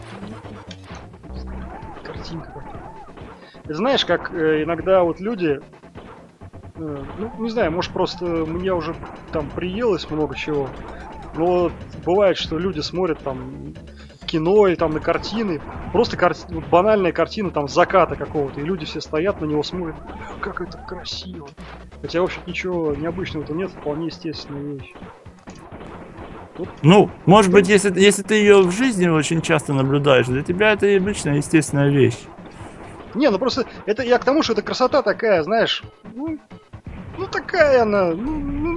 Картинка какая-то. Ты знаешь, как иногда вот люди, ну, не знаю, может просто мне уже там приелось много чего, но бывает, что люди смотрят там кино или там на картины, просто вот банальная картина там заката какого-то, и люди все стоят на него, смотрят, как это красиво. Хотя, в общем, ничего необычного-то нет, вполне естественная вещь. Ну, может быть, если ты ее в жизни очень часто наблюдаешь, для тебя это и обычная естественная вещь. Не, ну просто это я к тому, что это красота такая, знаешь, ну такая она, ну